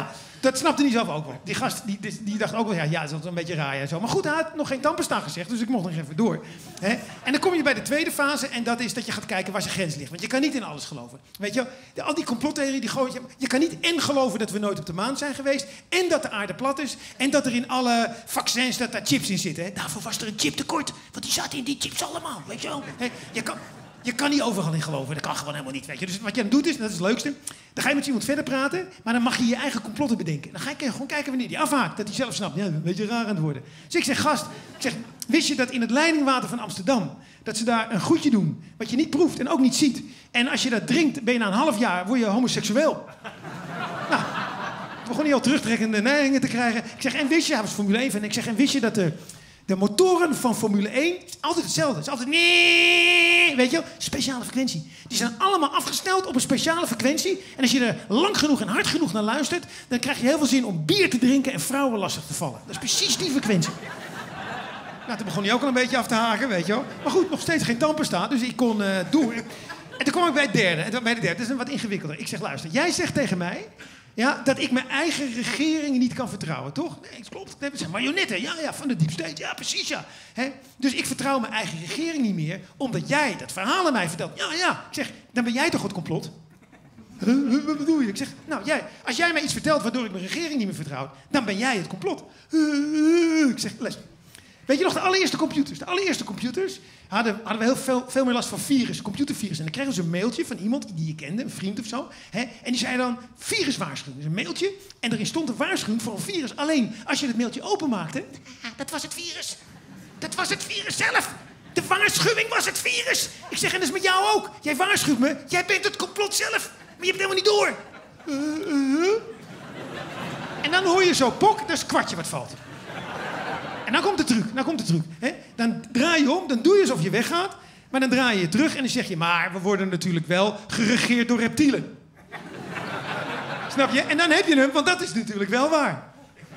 Dat snapte hij zelf ook wel. Die gast die, die, die dacht ook wel, ja, ja, dat is altijd een beetje raar en zo. Maar goed, hij had nog geen tandpasta gezegd, dus ik mocht nog even door. Hè? En dan kom je bij de tweede fase en dat is dat je gaat kijken waar zijn grens ligt. Want je kan niet in alles geloven. Weet je, al die complottheorieën, die gooit je... Je kan niet en geloven dat we nooit op de maan zijn geweest, en dat de aarde plat is, en dat er in alle vaccins dat daar chips in zitten. Hè? Daarvoor was er een chiptekort, want die zaten in die chips allemaal, weet je wel. Hè? Je kan... Je kan niet overal in geloven, dat kan gewoon helemaal niet, weet je. Dus wat je dan doet is, dat is het leukste, dan ga je met iemand verder praten, maar dan mag je je eigen complotten bedenken. Dan ga je gewoon kijken wanneer die afhaakt, dat hij zelf snapt. Ja, een beetje raar aan het worden. Dus ik zeg, gast, ik zeg, wist je dat in het leidingwater van Amsterdam, dat ze daar een goedje doen, wat je niet proeft en ook niet ziet. En als je dat drinkt, ben je na een half jaar, word je homoseksueel. Nou, ik begon niet al terugtrekkende neigingen te krijgen. Ik zeg, en wist je, hij was Formule één en ik zeg, en wist je dat de... De motoren van Formule één is altijd hetzelfde. Het is altijd nee, weet je wel, speciale frequentie. Die zijn allemaal afgesteld op een speciale frequentie. En als je er lang genoeg en hard genoeg naar luistert, dan krijg je heel veel zin om bier te drinken en vrouwen lastig te vallen. Dat is precies die frequentie. Nou, toen begon hij ook al een beetje af te haken, weet je wel. Maar goed, nog steeds geen tandpasta, dus ik kon uh, door. En toen kwam ik bij het derde. En bij de derde, dat is een wat ingewikkelder. Ik zeg, luister, jij zegt tegen mij... Ja, dat ik mijn eigen regering niet kan vertrouwen, toch? Nee, het klopt. Dat zijn marionetten. Ja, ja, van de deep state. Ja, precies, ja. He? Dus ik vertrouw mijn eigen regering niet meer, omdat jij dat verhaal aan mij vertelt. Ja, ja. Ik zeg, dan ben jij toch het complot? Huh? Huh? Wat bedoel je? Ik zeg, nou, jij, als jij mij iets vertelt waardoor ik mijn regering niet meer vertrouw, dan ben jij het complot. Huh? Ik zeg, luister. Weet je nog, de allereerste computers. De allereerste computers hadden, hadden we heel veel, veel meer last van virus, computervirus. En dan kregen ze een mailtje van iemand die je kende, een vriend of zo. Hè? En die zei dan, viruswaarschuwing. Dus een mailtje en erin stond een waarschuwing voor een virus. Alleen, als je het mailtje openmaakte, dat was het virus. Dat was het virus zelf. De waarschuwing was het virus. Ik zeg, en dat is met jou ook. Jij waarschuwt me, jij bent het complot zelf. Maar je hebt het helemaal niet door. Uh, uh. En dan hoor je zo, pok, dat is het kwartje wat valt. En dan komt de truc, dan komt de truc. Hè? Dan draai je om, dan doe je alsof je weggaat. Maar dan draai je je terug en dan zeg je... maar we worden natuurlijk wel geregeerd door reptielen. Snap je? En dan heb je hem, want dat is natuurlijk wel waar.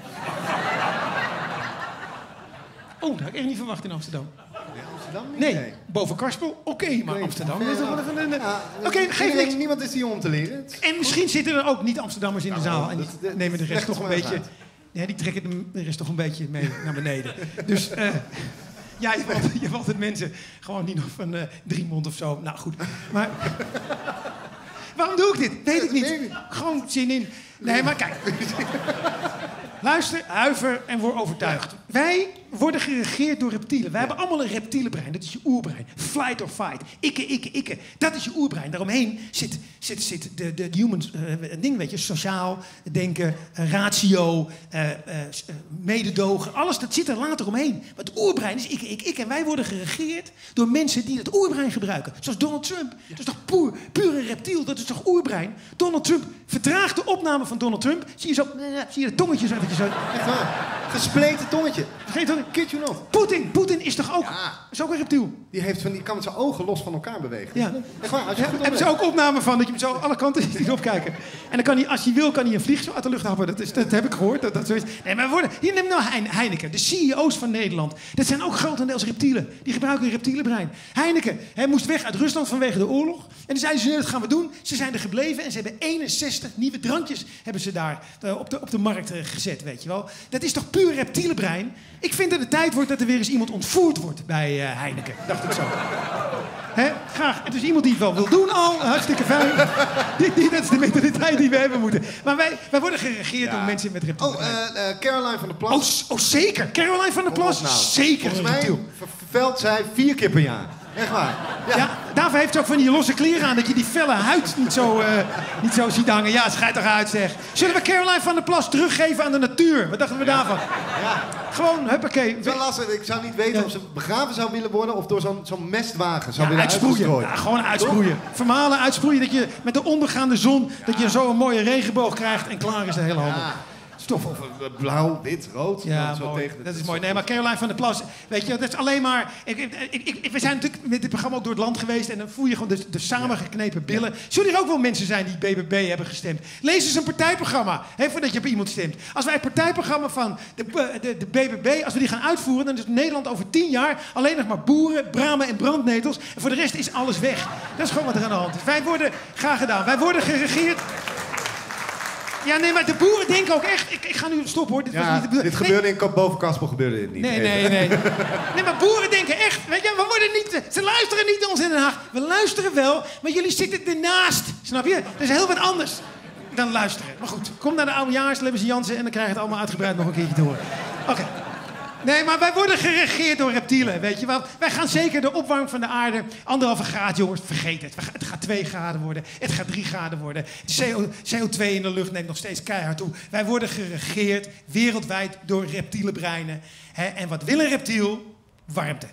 Oh, dat had ik echt niet verwacht in Amsterdam. Nee, Amsterdam niet? Nee, nee. boven Karspel, oké, okay, maar nee, Amsterdam... nee, is toch wel even een... ja, Oké, okay, geef niks. Niemand is hier om te leren. En misschien zitten er ook niet Amsterdammers in de nou, zaal. En die dat, nemen de rest toch een beetje... Uit. Ja, die trekken de rest toch een beetje mee naar beneden. Dus uh, ja, je hebt, altijd, je hebt altijd mensen gewoon niet nog van uh, Driemond of zo. Nou goed, maar waarom doe ik dit? Weet ik niet. Gewoon zin in. Nee, maar kijk. Luister, huiver en word overtuigd. Wij worden geregeerd door reptielen. Wij hebben allemaal een reptielenbrein. Dat is je oerbrein. Flight or fight. Ikke, ikke, ikke. Dat is je oerbrein. Daaromheen zit, zit, zit de, de human uh, ding, weet je. Sociaal denken, uh, ratio, uh, uh, mededogen. Alles, dat zit er later omheen. Maar het oerbrein is ikke, ikke, ikke. En wij worden geregeerd door mensen die het oerbrein gebruiken. Zoals Donald Trump. Dat is toch puur, puur een reptiel? Dat is toch oerbrein? Donald Trump vertraagt de opname van Donald Trump. Zie je zo, zie je de tongetje zo eventjes uit. Echt waar. Gespleten tongetje. Vergeet dat. Kid you not. Poetin. Poetin is toch ook, Ja. is ook een reptiel? Die, heeft van, die kan met zijn ogen los van elkaar bewegen. Ja. Echt waar, als je Ja, goed hebben ze oplet. ook opnamen van dat je hem zo alle kanten ziet opkijken. En dan kan hij, als hij wil, kan hij een vlieg zo uit de lucht happen. Dat, is, dat heb ik gehoord. Dat, dat zo is. Nee, maar we worden, hier neem nou Hein- Heineken, de C E O's van Nederland. Dat zijn ook grotendeels reptielen. Die gebruiken een reptielenbrein. Heineken, hij moest weg uit Rusland vanwege de oorlog. En dan zeiden ze, nee, dat gaan we doen. Ze zijn er gebleven en ze hebben eenenzestig nieuwe drankjes hebben ze daar uh, op, de, op de markt uh, gezet, weet je wel. Dat is toch puur reptielenbrein? Ik vind dat het tijd wordt dat er weer eens iemand ontvoerd wordt bij uh, Heineken. Dacht ik zo. Hè? Graag. Het is iemand die het wel wil doen al. Hartstikke fijn. die, die, dat is de mentaliteit die we hebben moeten. Maar wij, wij worden geregeerd Ja. door mensen met reptielen. Oh, uh, uh, Caroline van der Plas. oh, s- oh, zeker. Caroline van der Plas. Kom op nou. Zeker Volgens een mij reptiel. ver- vervelt zij vier keer per jaar. Echt waar. Ja. Ja, daarvoor heeft ze ook van die losse kleren aan, dat je die felle huid niet zo, uh, niet zo ziet hangen. Ja, schijt toch uit, zeg. Zullen we Caroline van der Plas teruggeven aan de natuur? Wat dachten we daarvan? Ja. Gewoon, huppakee. Het is wel lastig. Ik zou niet weten Ja. of ze begraven zou willen worden of door zo'n zo'n mestwagen zou Ja, willen uitsproeien. uitgestrooid. Ja, gewoon uitsproeien. Vermalen, uitsproeien. Dat je met de ondergaande zon, dat je zo een mooie regenboog krijgt en klaar is de hele handel. Ja. Stof. Of uh, blauw, wit, rood. Ja, dan zo mooi. tegen de- Dat is mooi. Nee, maar Caroline van der Plas, weet je, dat is alleen maar... Ik, ik, ik, ik- we zijn natuurlijk met dit programma ook door het land geweest en dan voel je gewoon de, de samengeknepen billen. Zullen er ook wel mensen zijn die B B B hebben gestemd? Lees eens een partijprogramma, hè, voordat je op iemand stemt. Als wij het partijprogramma van de, de, de B B B, als we die gaan uitvoeren, dan is Nederland over tien jaar alleen nog maar boeren, bramen en brandnetels. En voor de rest is alles weg. Dat is gewoon wat er aan de hand is. Wij worden, graag gedaan, wij worden geregeerd... Ja, nee, maar de boeren denken ook echt... Ik, ik ga nu stoppen, hoor. Dit, Ja, was niet de dit gebeurde in Bovenkaspel gebeurde dit niet. Nee, Even. nee, nee. Nee, maar boeren denken echt... Weet je, we worden niet... Ze luisteren niet naar ons in Den Haag. We luisteren wel, maar jullie zitten ernaast. Snap je? Dat is heel wat anders dan luisteren. Maar goed, kom naar de oudejaars, Lemmens Jansen... en dan krijg je het allemaal uitgebreid nog een keertje te horen. Oké. Okay. Nee, maar wij worden geregeerd door reptielen, weet je wel. Wij gaan zeker de opwarming van de aarde... Anderhalve graad, jongens, vergeet het. Het gaat twee graden worden. Het gaat drie graden worden. C O twee in de lucht neemt nog steeds keihard toe. Wij worden geregeerd wereldwijd door reptiele breinen. Hè? En wat wil een reptiel? Warmte.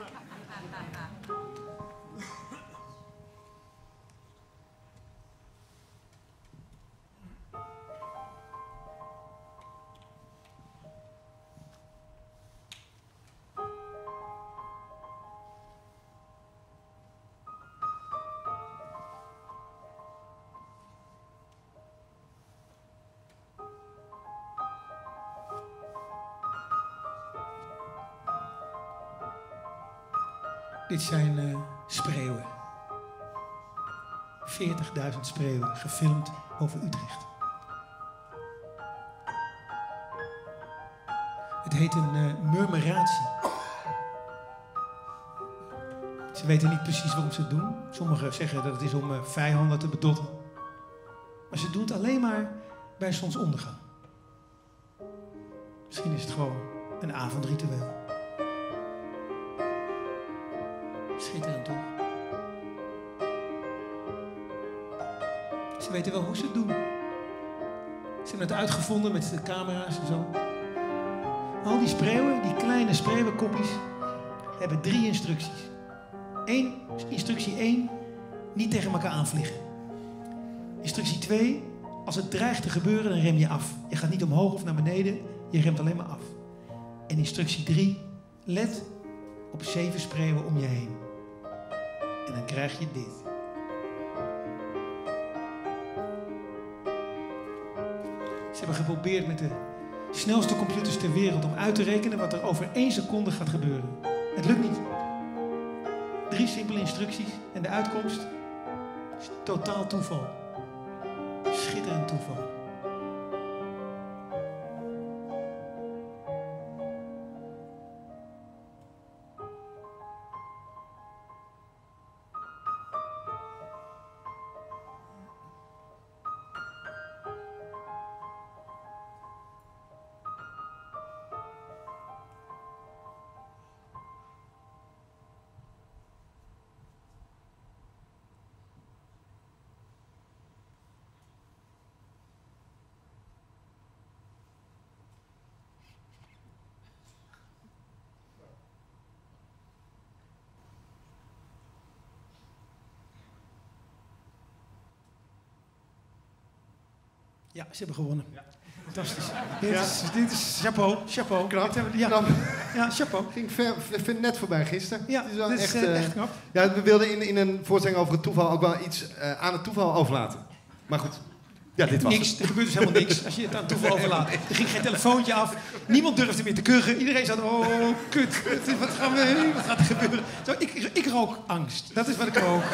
Dit zijn uh, spreeuwen. veertigduizend spreeuwen, gefilmd over Utrecht. Het heet een uh, murmuratie. Ze weten niet precies waarom ze het doen. Sommigen zeggen dat het is om uh, vijanden te bedotten. Maar ze doen het alleen maar bij zonsondergang. Misschien is het gewoon een avondritueel. Schitterend, toch? Ze weten wel hoe ze het doen. Ze hebben het uitgevonden met de camera's en zo. Al die spreeuwen, die kleine spreeuwenkoppies, hebben drie instructies. Eén, instructie één, niet tegen elkaar aanvliegen. Instructie twee, als het dreigt te gebeuren, dan rem je af. Je gaat niet omhoog of naar beneden, je remt alleen maar af. En instructie drie, let op zeven spreeuwen om je heen. En dan krijg je dit. Ze hebben geprobeerd met de snelste computers ter wereld om uit te rekenen wat er over één seconde gaat gebeuren. Het lukt niet. Drie simpele instructies en de uitkomst is totaal toeval. Schitterend toeval. Ja, ze hebben gewonnen. Ja. Fantastisch. Dit, ja. is, dit is chapeau, chapeau. Knap, hebben, ja. knap. Ja, chapeau. Ging ver, ver, net voorbij gisteren. Ja, het is wel dit echt, is uh, uh, echt knap. Ja, we wilden in, in een voorstelling over het toeval ook wel iets uh, aan het toeval overlaten. Maar goed, ja, dit was niks, het. Er gebeurt dus helemaal niks als je het aan het toeval overlaat. Er ging geen telefoontje af. Niemand durfde meer te kuchen. Iedereen zat, oh, kut. Wat, gaan we, wat gaat er gebeuren? Zo, ik, ik rook angst. Dat is wat ik rook.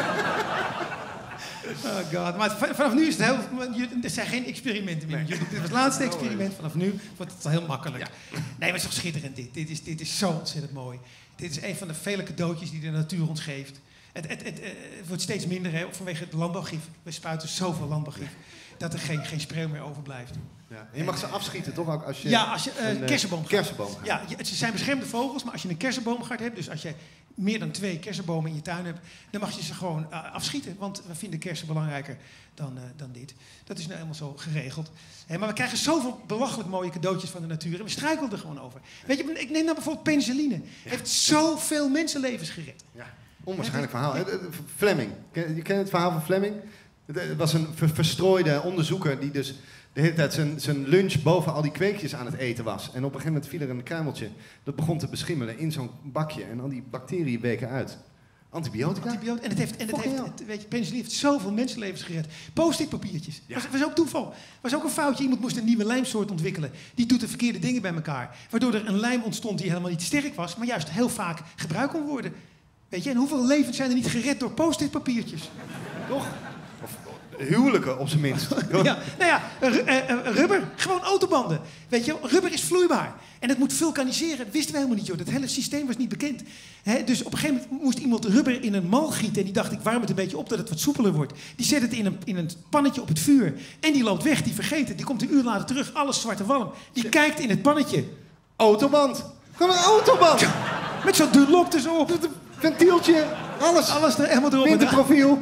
Oh god. Maar vanaf nu is het heel... Er zijn geen experimenten meer. Dit was het laatste experiment. Vanaf nu wordt het heel makkelijk. Ja. Nee, maar het is toch schitterend dit. Dit is, dit is zo ontzettend mooi. Dit is een van de vele cadeautjes die de natuur ons geeft. Het, het, het, het wordt steeds minder, hè, vanwege het landbouwgif. We spuiten zoveel landbouwgif dat er geen, geen spreeuw meer overblijft. Ja. En je mag ze afschieten, toch? Ook als je ja, als je uh, een kersenboom gaat. kersenboom gaat. Ja, ze zijn beschermde vogels, maar als je een kersenboomgaard hebt, dus als je meer dan twee kersenbomen in je tuin hebt, dan mag je ze gewoon uh, afschieten. Want we vinden kersen belangrijker dan, uh, dan dit. Dat is nou helemaal zo geregeld. Hey, maar we krijgen zoveel belachelijk mooie cadeautjes van de natuur en we struikelen er gewoon over. Weet je, ik neem nou bijvoorbeeld penicilline. Ja. Heeft zoveel mensenlevens gered. Ja. Onwaarschijnlijk verhaal. Fleming. Je kent het verhaal van Fleming? Het was een ver verstrooide onderzoeker die dus de hele tijd zijn, zijn lunch boven al die kweekjes aan het eten was. En op een gegeven moment viel er een kruimeltje dat begon te beschimmelen in zo'n bakje. En al die bacteriën weken uit. Antibiotica? Antibiotica. En het heeft, en het heeft het, weet je, penicilline heeft zoveel mensenlevens gered. Post-it papiertjes. Ja. Was, was ook toeval. Was ook een foutje. Iemand moest een nieuwe lijmsoort ontwikkelen. Die doet de verkeerde dingen bij elkaar. Waardoor er een lijm ontstond die helemaal niet sterk was, maar juist heel vaak gebruikt kon worden. Weet je, en hoeveel levens zijn er niet gered door post-it papiertjes? Toch? Of huwelijken op zijn minst. Ja, nou ja, uh, uh, uh, rubber, gewoon autobanden. Weet je, rubber is vloeibaar. En het moet vulkaniseren, dat wisten we helemaal niet, joh. Dat hele systeem was niet bekend. He, dus op een gegeven moment moest iemand rubber in een mal gieten. En die dacht, ik warm het een beetje op dat het wat soepeler wordt. Die zet het in een, in een pannetje op het vuur. En die loopt weg, die vergeet het. Die komt een uur later terug, alles zwarte walm. Die kijkt in het pannetje. Autoband. Gewoon een autoband. Ja, met zo'n Dunlop er zo op. Met een ventieltje, alles. Alles er helemaal erop. Winterprofiel.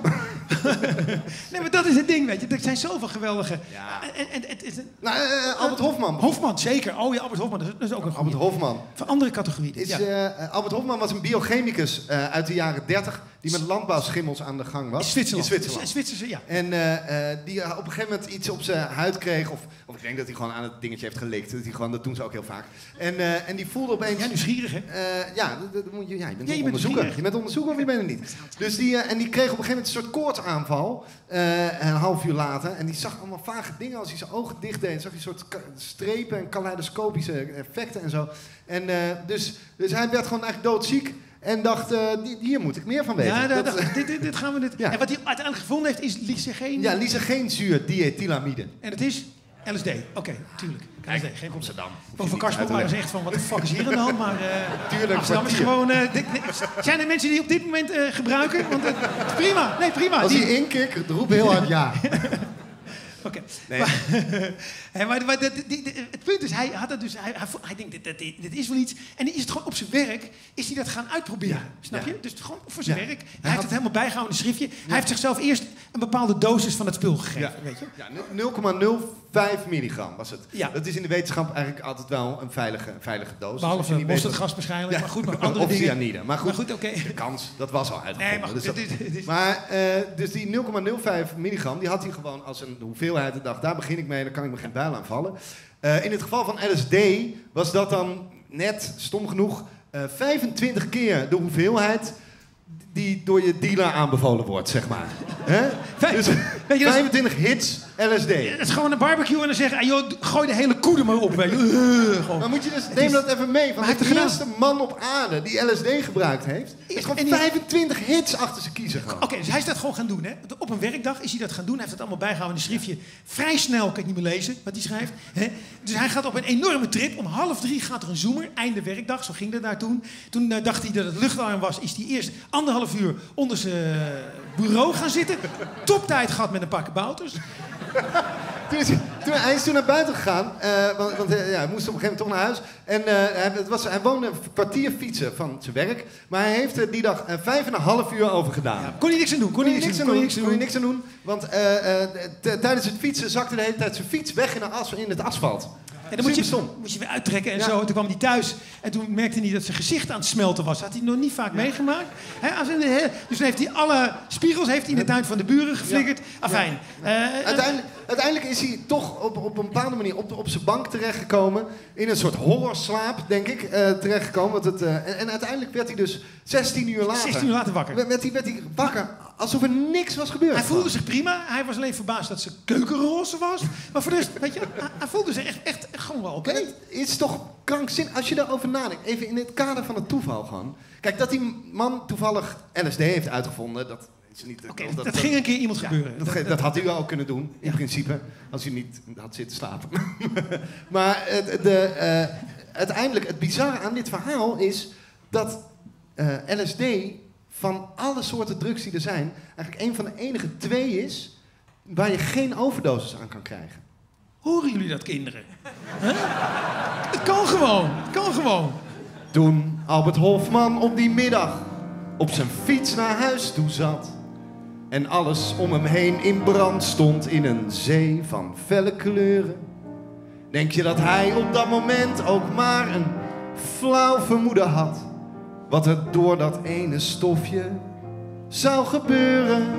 Nee, maar dat is het ding, weet je. Er zijn zoveel geweldige... Ja. En, en, en, en, Nou, uh, Albert Hofman. Hofman, zeker. Oh ja, Albert Hofman, dat is, dat is ook een Albert goeie. Hofman. Van andere categorieën. Is, Ja. uh, Albert Hofman was een biochemicus uh, uit de jaren dertig... die met landbouwschimmels aan de gang was. In Zwitserland. In Zwitserland. In Zwitserse, ja. En uh, uh, die op een gegeven moment iets op zijn huid kreeg... Of, of ik denk dat hij gewoon aan het dingetje heeft gelikt. Dat, hij gewoon, dat doen ze ook heel vaak. En, uh, en die voelde opeens... Ja, nieuwsgierig, hè? Uh, ja, dat, dat moet je, ja, je bent Ja, je bent onderzoeker. nieuwsgierig. Je bent onderzoeker of je bent het niet. Dus die, uh, en die kreeg op een gegeven moment een soort koortsaanval. Uh, een half uur later. En die zag allemaal vage dingen. Als hij zijn ogen dicht deed, zag hij een soort strepen en kaleidoscopische effecten en zo. En uh, dus, dus hij werd gewoon eigenlijk doodziek. En dacht, uh, hier moet ik meer van weten. Ja, dat, dat, dat, dit, dit, dit gaan we... Dit. Ja. En wat hij uiteindelijk gevonden heeft, is lysogeen. Ja, lysogeenzuur diethylamide. En het is L S D. Oké, okay, tuurlijk. Kijk, L S D, geen Amsterdam. Over Karstbroek waren ze echt van, wat de fuck is hier aan de hand? Maar uh, Tuurlijk, Amsterdam is kwartier. gewoon... Uh, dit, dit, zijn er mensen die op dit moment uh, gebruiken? Want uh, prima, nee, prima. Als Die, hij inkikt, roep heel hard ja. Oké. Nee. Maar, hè, maar, maar dat- die- die- het punt is, hij had het dus, hij, hij, vo- hij denkt, dit, dit, dit is wel iets. En dan is het gewoon op zijn werk, is hij dat gaan uitproberen. Ja, Snap ja. je? Dus gewoon voor zijn Ja. werk. Hij, Hij heeft had- het helemaal bijgehouden in een schriftje. Hij heeft zichzelf eerst een bepaalde dosis van het spul gegeven, Ja. weet je? Ja, nul komma nul vijf milligram was het. Ja. Dat is in de wetenschap eigenlijk altijd wel een veilige, veilige dosis. Als Behalve je niet weet mosterdgas waarschijnlijk, Ja. maar goed, maar andere of dingen. cyanide. Maar goed, Maar goed, oké. de kans, dat was al uitgevonden. Nee, maar goed, Dus dat- dit is- dit is- maar eh, dus die nul komma nul vijf milligram, die had hij gewoon als een hoeveelheid en dacht, daar begin ik mee, dan kan ik me geen buil aan vallen. Eh, in het geval van L S D was dat dan net, stom genoeg, eh, vijfentwintig keer de hoeveelheid die door je dealer aanbevolen wordt, zeg maar. Hè? Vijf- Dus Weet je, dat is- vijfentwintig hits L S D. Het is gewoon een barbecue en dan zeggen, ah, joh, gooi de hele koe er maar op, weet je. Uh, gewoon. Maar moet je dus, Het neem is- dat even mee. hij Van heeft de het eerste man op aarde die L S D gebruikt heeft, heeft gewoon En die- vijfentwintig hits achter zijn kiezen gehad. Oké, dus hij is dat gewoon gaan doen. Hè? Op een werkdag is hij dat gaan doen. Hij heeft het allemaal bijgehouden in een schriftje. Vrij snel, kan ik niet meer lezen wat hij schrijft. Hè? Dus hij gaat op een enorme trip. Om half drie gaat er een zoomer. Einde werkdag, zo ging dat daar toen. Toen uh, dacht hij dat het luchtalarm was. Is hij eerst anderhalf uur onder zijn uh, bureau gaan zitten. Toptijd gehad met een paar kabouters. Toen is, toen, hij is toen naar buiten gegaan, eh, want, want eh, ja, hij moest op een gegeven moment toch naar huis. En eh, hij, het was, hij woonde een kwartier fietsen van zijn werk. Maar hij heeft er die dag eh, vijf en een half uur over gedaan. Ja, kon hij niks aan doen. Kon hij niks aan doen. Kon Kon hij hij niks aan niks doen. aan doen. Want eh, eh, t- tijdens het fietsen zakte de hele tijd zijn fiets weg in, de as, in het asfalt. En dan moet je, Superstom. moet je weer uittrekken en Ja. zo. Toen kwam hij thuis en toen merkte hij dat zijn gezicht aan het smelten was. Had hij nog niet vaak meegemaakt. Hè, als in de he- dus toen heeft hij alle spiegels heeft hij in de tuin van de buren geflikkerd. Afijn. Eh, Uiteindelijk, uiteindelijk is hij toch op, op een bepaalde manier op, de- op zijn bank terechtgekomen. In een soort horrorslaap, denk ik, eh, terechtgekomen. Want het, eh, en, en uiteindelijk werd hij dus zestien uur later... zestien uur later wakker. werd, werd hij, werd hij wakker, alsof er niks was gebeurd. Hij voelde zich prima. Hij was alleen verbaasd dat zijn keukenroze was. Maar voor de rest, weet je, hij, hij voelde zich echt, echt, echt gewoon wel oké. Maar het is toch krankzinnig, als je daarover nadenkt. Even in het kader van het toeval gewoon. Kijk, dat die man toevallig L S D heeft uitgevonden, dat is niet... Oké, dat, ging een keer iemand ja, gebeuren. Dat, ge- dat had hij wel kunnen doen, in Ja. principe. Als hij niet had zitten slapen. maar het, de, eh, uiteindelijk, het bizarre aan dit verhaal is dat eh, L S D van alle soorten drugs die er zijn, eigenlijk een van de enige twee is waar je geen overdosis aan kan krijgen. Horen jullie dat, kinderen? Huh? Het kan gewoon. Het kan gewoon. Toen Albert Hofman op die middag op zijn fiets naar huis toe zat en alles om hem heen in brand stond in een zee van felle kleuren, denk je dat hij op dat moment ook maar een flauw vermoeden had wat er door dat ene stofje zou gebeuren?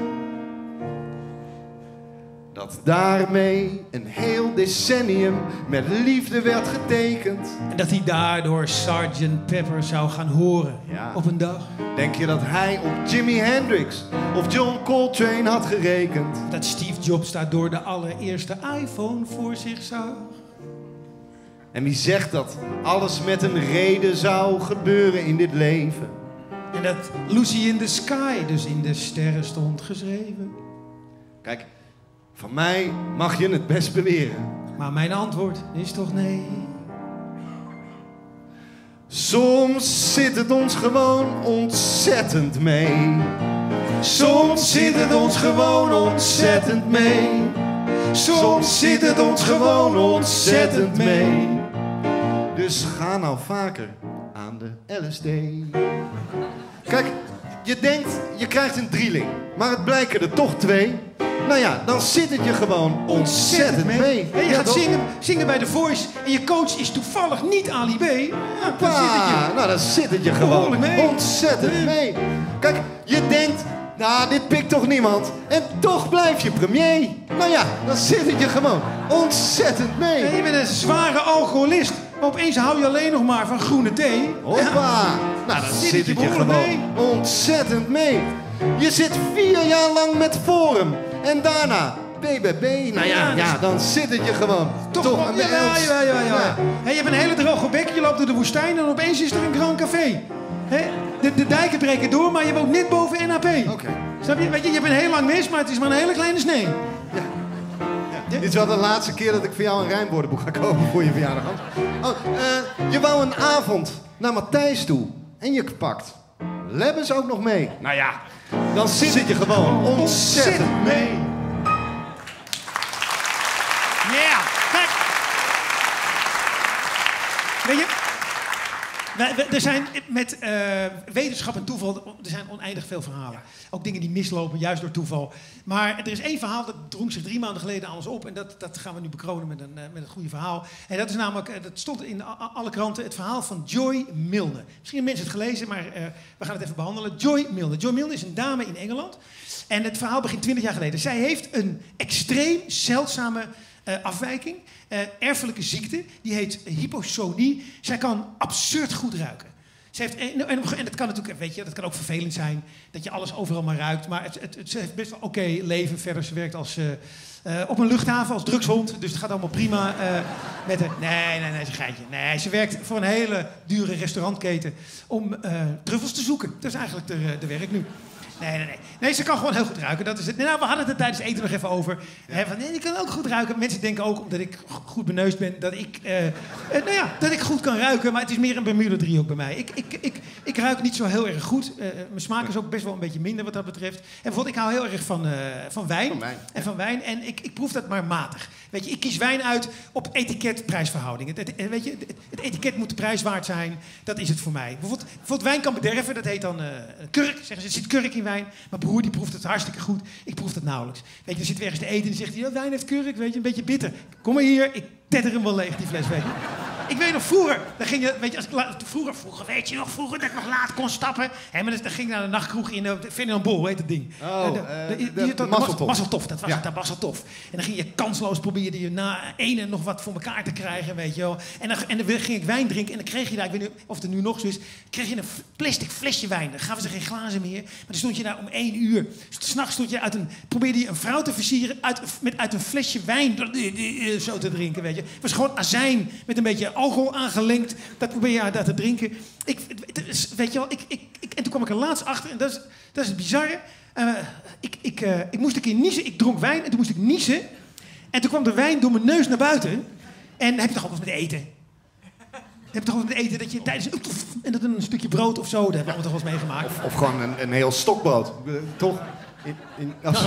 Dat daarmee een heel decennium met liefde werd getekend. En dat hij daardoor sergeant Pepper zou gaan horen. Ja. Op een dag. Denk je dat hij op Jimi Hendrix of John Coltrane had gerekend? Dat Steve Jobs daardoor de allereerste iPhone voor zich zag. En wie zegt dat alles met een reden zou gebeuren in dit leven? En dat Lucy in the Sky dus in de sterren stond geschreven. Kijk, Van mij mag je het best beweren. Maar mijn antwoord is toch nee. Soms zit het ons gewoon ontzettend mee. Soms zit het ons gewoon ontzettend mee. Soms zit het ons gewoon ontzettend mee. Dus ga nou vaker aan de L S D. Kijk, je denkt, je krijgt een drieling. Maar het blijken er toch twee. Nou ja, dan zit het je gewoon ontzettend mee. mee. Hey, je ja, gaat toch? zingen, zingen bij The Voice en je coach is toevallig niet Ali B. Ja, dan zit het je. Nou, dan zit het je gewoon mee. ontzettend mee. Kijk, je denkt, nou, dit pikt toch niemand. En toch blijf je premier. Nou ja, dan zit het je gewoon ontzettend mee. Hey, je bent een zware alcoholist. Maar opeens hou je alleen nog maar van groene thee. Hoppa. Ja. Nou, dan Zit zit het je het je behoorlijk gewoon ontzettend mee. Je zit vier jaar lang met Forum. En daarna B B B. Nou ja, ja, dan zit het je gewoon toch, toch aan de ja, els. ja, ja, ja. Ja. Hey, je hebt een hele droge bek, je loopt door de woestijn en opeens is er een Grand Café. Hey, de, de dijken breken door, maar je woont net boven N A P. Oké. Okay. Snap je? Weet je, je hebt een heel lang mis, maar het is maar een hele kleine snee. Ja. Ja. Dit is wel de laatste keer dat ik voor jou een rijmwoordenboek ga kopen voor je verjaardag. Oh, uh, je wou een avond naar Matthijs toe en je pakt Lebbes ook nog mee. Nou ja, dan zit het je gewoon ontzettend mee. Ja, kijk. Weet je, wij- wij- er zijn met eh, wetenschap en toeval, er zijn oneindig veel verhalen. Ook dingen die mislopen, juist door toeval. Maar er is één verhaal, dat drong zich drie maanden geleden alles op. En dat, dat gaan we nu bekronen met een, uh, met een goede verhaal. En dat is namelijk, uh, dat stond in a- alle kranten, het verhaal van Joy Milne. Misschien hebben mensen het gelezen, maar uh, we gaan het even behandelen. Joy Milne. Joy Milne is een dame in Engeland. En het verhaal begint twintig jaar geleden. Zij heeft een extreem zeldzame uh, afwijking, uh, erfelijke ziekte. Die heet hyposonie. Zij kan absurd goed ruiken. Ze heeft, en, en, en dat kan natuurlijk, weet je, dat kan ook vervelend zijn, dat je alles overal maar ruikt. Maar het, het, het, ze heeft best wel oké leven verder. Ze werkt als, uh, uh, op een luchthaven als drugshond, dus het gaat allemaal prima. Uh, met een, nee, nee, nee, ze geintje. Nee, ze werkt voor een hele dure restaurantketen om uh, truffels te zoeken. Dat is eigenlijk de, de werk nu. Nee, nee, nee. Nee, ze kan gewoon heel goed ruiken. Dat is het. Nou, we hadden het er tijdens eten nog even over. Ja. He, van, nee, ik kan ook goed ruiken. Mensen denken ook, omdat ik goed beneusd ben, dat ik, uh, uh, nou ja, dat ik goed kan ruiken. Maar het is meer een Bermuda-driehoek bij mij. Ik, ik, ik, ik ruik niet zo heel erg goed. Uh, mijn smaak is ook best wel een beetje minder wat dat betreft. En bijvoorbeeld, ik hou heel erg van, uh, van wijn. Van wijn. En van wijn. En ik, ik proef dat maar matig. Weet je, ik kies wijn uit op etiket-prijsverhouding. Het, het, weet je, het, het etiket moet prijswaard zijn. Dat is het voor mij. Bijvoorbeeld, bijvoorbeeld wijn kan bederven. Dat heet dan uh, kurk. Zeggen ze, er zit kurk in wijn. Mijn broer die proeft het hartstikke goed. Ik proef het nauwelijks. Weet je, dan zit we ergens te eten en dan zegt hij, ja, wijn heeft kurk, weet je, een beetje bitter. Kom maar hier, ik tetter hem wel leeg, die fles, weet je. Ik weet nog, vroeger, dan ging je, weet je, als ik la, vroeger, vroeger, weet je nog, vroeger dat ik nog laat kon stappen. Hè, maar dan ging ik naar de nachtkroeg in de Ferdinand Bol, heet het ding. Oh, de, de, de, de, de, de Masseltof. Masseltof, dat was Ja. het, dat Masseltof. En dan ging je kansloos proberen je na één en nog wat voor elkaar te krijgen, weet je wel. En dan, en dan ging ik wijn drinken en dan kreeg je daar, ik weet niet of het er nu nog zo is, kreeg je een plastic flesje wijn. Dan gaven ze geen glazen meer, maar dan stond je daar om één uur. S'nachts stond je uit een, probeerde je een vrouw te versieren uit, met, uit een flesje wijn zo te drinken, weet je. Het was gewoon azijn met een beetje alcohol aangelengd. Dat probeer je daar te drinken. Ik, weet je wel, ik, ik, ik, en toen kwam ik er laatst achter, en dat is, dat is het bizarre. Uh, ik, ik, uh, ik moest een keer niezen. Ik dronk wijn en toen moest ik niezen. En toen kwam de wijn door mijn neus naar buiten. En dan heb je toch ook wel eens met eten. Dan heb je toch wel eens met eten dat je tijdens... En dat een stukje brood of zo, dat hebben we toch wel eens meegemaakt. Of, of gewoon een, een heel stokbrood. Uh, toch? In, in, als...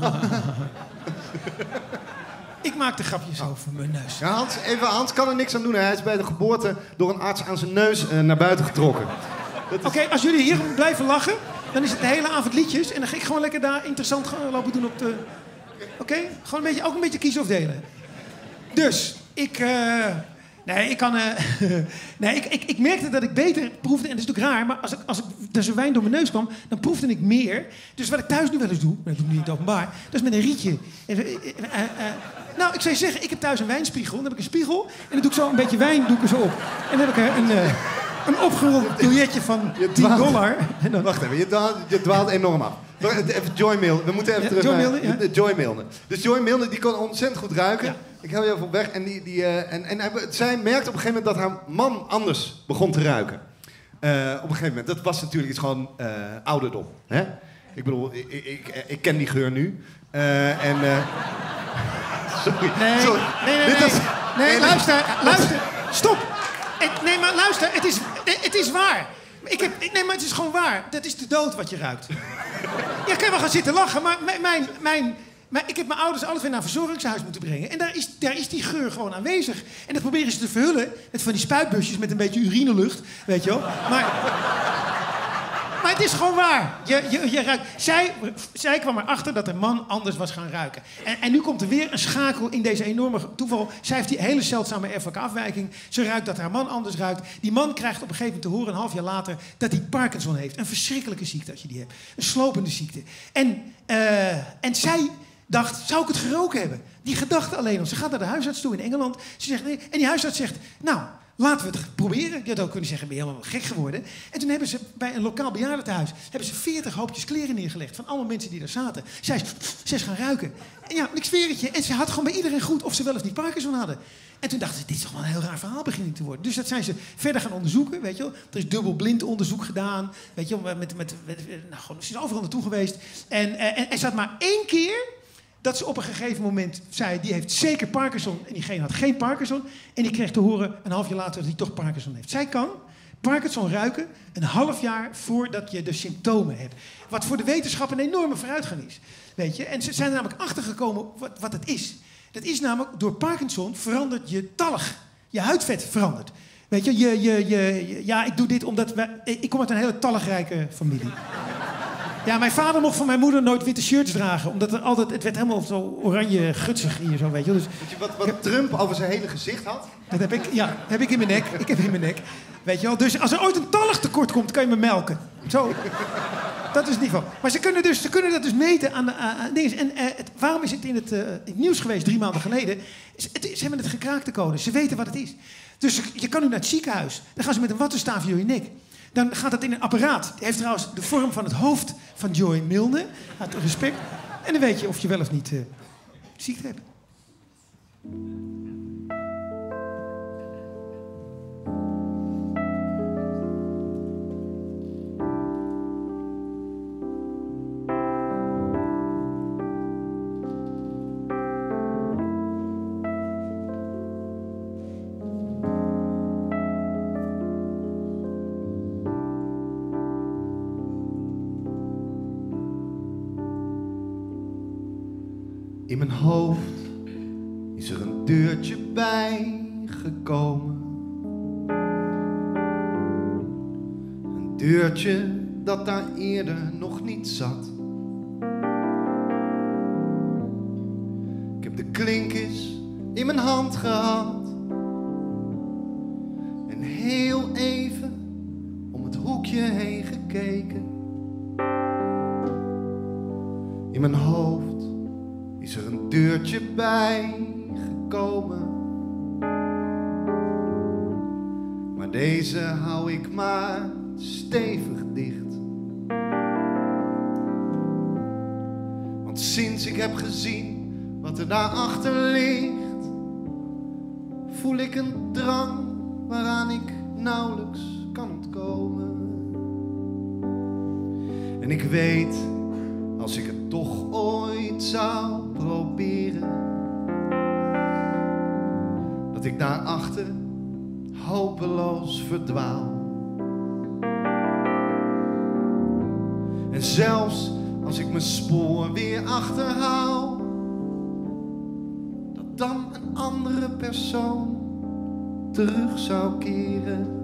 Ik maak de grapjes over mijn neus. Ja, Hans, even, Hans kan er niks aan doen. Hij is bij de geboorte door een arts aan zijn neus uh, naar buiten getrokken. Is... Oké, okay, als jullie hier blijven lachen, dan is het de hele avond liedjes. En dan ga ik gewoon lekker daar interessant lopen doen op de... Oké? Okay? Gewoon een beetje, ook een beetje kiezen of delen. Dus, ik... Uh... Nee, ik kan... Uh... nee, ik, ik, ik merkte dat ik beter proefde. En dat is natuurlijk raar, maar als, ik, als ik, er zo'n wijn door mijn neus kwam, dan proefde ik meer. Dus wat ik thuis nu wel eens doe, maar dat doe ik niet in het openbaar, dat is met een rietje. Uh, uh, uh, uh, nou, ik zou je zeggen, ik heb thuis een wijnspiegel. Dan heb ik een spiegel en dan doe ik zo een beetje wijn doe ik er zo op. En dan heb ik een, uh, een opgerold biljetje van tien dollar. En dan... Wacht even, je dwaalt, je dwaalt enorm af. Even Joy Milne, we moeten even ja, terug Joy naar Milne, ja. Joy Milne. Dus Joy Milne, die kon ontzettend goed ruiken. Ja. Ik hou je even op weg. En, die, die, uh, en, en hij, zij merkte op een gegeven moment dat haar man anders begon te ruiken. Uh, op een gegeven moment. Dat was natuurlijk iets gewoon uh, ouderdom. Hè? Ik bedoel, ik, ik, ik, ik ken die geur nu. Uh, en, uh, Sorry. Nee, Sorry. nee, nee, Dit nee. is- Nee, nee, luister, luister. Stop. Het- nee, maar luister, het is, het is waar. Ik heb, nee, maar het is gewoon waar. Dat is de dood wat je ruikt. Ja, kan je wel gaan zitten lachen, maar mijn, mijn, mijn, mijn, ik heb mijn ouders alle twee naar een verzorgingshuis moeten brengen. En daar is, daar is die geur gewoon aanwezig. En dat proberen ze te verhullen met van die spuitbusjes met een beetje urinelucht, weet je wel. Maar, maar het is gewoon waar. Je, je, je ruikt. Zij, zij kwam erachter dat een man anders was gaan ruiken. En, en nu komt er weer een schakel in deze enorme toeval. Zij heeft die hele zeldzame erfelijke afwijking. Ze ruikt dat haar man anders ruikt. Die man krijgt op een gegeven moment te horen, een half jaar later, dat hij Parkinson heeft. Een verschrikkelijke ziekte als je die hebt. Een slopende ziekte. En, uh, en zij dacht, zou ik het geroken hebben? Die gedachte alleen al. Ze gaat naar de huisarts toe in Engeland. Ze zegt, nee. En die huisarts zegt, nou, laten we het proberen. Je had ook kunnen zeggen, ben je helemaal gek geworden? En toen hebben ze bij een lokaal bejaardentehuis hebben ze veertig hoopjes kleren neergelegd van allemaal mensen die daar zaten. Zij is, ze is gaan ruiken. En ja, ik zweer het je. En ze had gewoon bij iedereen goed of ze wel of niet Parkinson hadden. En toen dachten ze, dit is toch wel een heel raar verhaal beginning te worden. Dus dat zijn ze verder gaan onderzoeken, weet je wel. Er is dubbelblind onderzoek gedaan, weet je wel. Met, met, met, nou, gewoon, ze is overal naartoe geweest. En, en, en ze had maar één keer dat ze op een gegeven moment zei, die heeft zeker Parkinson. En diegene had geen Parkinson. En die kreeg te horen een half jaar later dat hij toch Parkinson heeft. Zij kan Parkinson ruiken een half jaar voordat je de symptomen hebt. Wat voor de wetenschap een enorme vooruitgang is. Weet je? En ze zijn er namelijk achtergekomen wat, wat het is. Dat is namelijk, door Parkinson verandert je talg. Je huidvet verandert. Weet je, je, je, je, ja, ik doe dit omdat wij, ik kom uit een hele talgrijke familie. Ja, mijn vader mocht van mijn moeder nooit witte shirts dragen. Omdat er altijd, het werd helemaal zo oranje gutsig hier zo, weet je. Dus, Weet je wat, wat Trump over zijn hele gezicht had? dat heb ik, ja, heb ik in mijn nek. Ik heb in mijn nek. Weet je wel. Dus als er ooit een talg tekort komt, kan je me melken. Zo. Dat is het niveau. Maar ze kunnen, dus, ze kunnen dat dus meten aan, aan, aan dingen. En uh, het, waarom is het in het, uh, in het nieuws geweest drie maanden geleden? Ze, het, ze hebben het gekraakte code. Ze weten wat het is. Dus je kan nu naar het ziekenhuis. Dan gaan ze met een wattenstaafje door je nek. Dan gaat dat in een apparaat. Die heeft trouwens de vorm van het hoofd van Joy Milne. Uit respect. En dan weet je of je wel of niet uh, ziekte hebt. In mijn hoofd is er een deurtje bijgekomen. Een deurtje dat daar eerder nog niet zat. Ik heb de klinkjes in mijn hand gehad. En heel even om het hoekje heen gekeken. In mijn hoofd is er een deurtje bijgekomen. Maar deze hou ik maar stevig dicht. Want sinds ik heb gezien wat er daarachter ligt, voel ik een drang waaraan ik nauwelijks kan ontkomen. En ik weet, als ik het toch ooit zou proberen, dat ik daarachter hopeloos verdwaal. En zelfs als ik mijn spoor weer achterhaal, dat dan een andere persoon terug zou keren.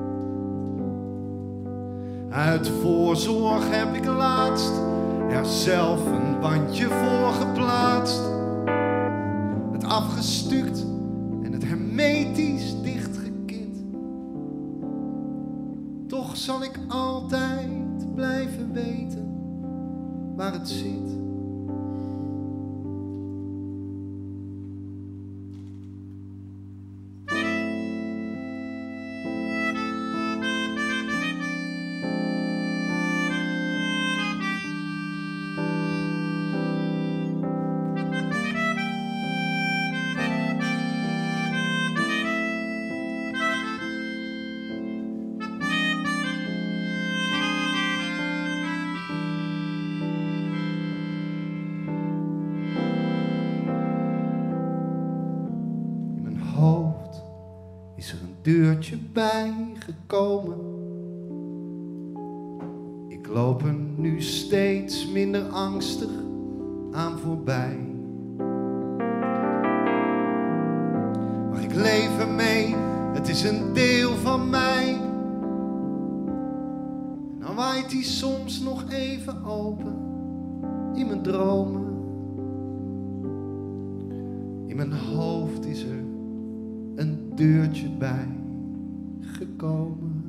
Uit voorzorg heb ik laatst er zelf een bandje voor geplaatst, het afgestukt en het hermetisch dichtgekit. Toch zal ik altijd blijven weten waar het zit. is er een deurtje bijgekomen. Ik loop er nu steeds minder angstig aan voorbij. Maar ik leef ermee, het is een deel van mij. En dan waait die soms nog even open in mijn dromen. In mijn hoofd is er een deurtje bij gekomen.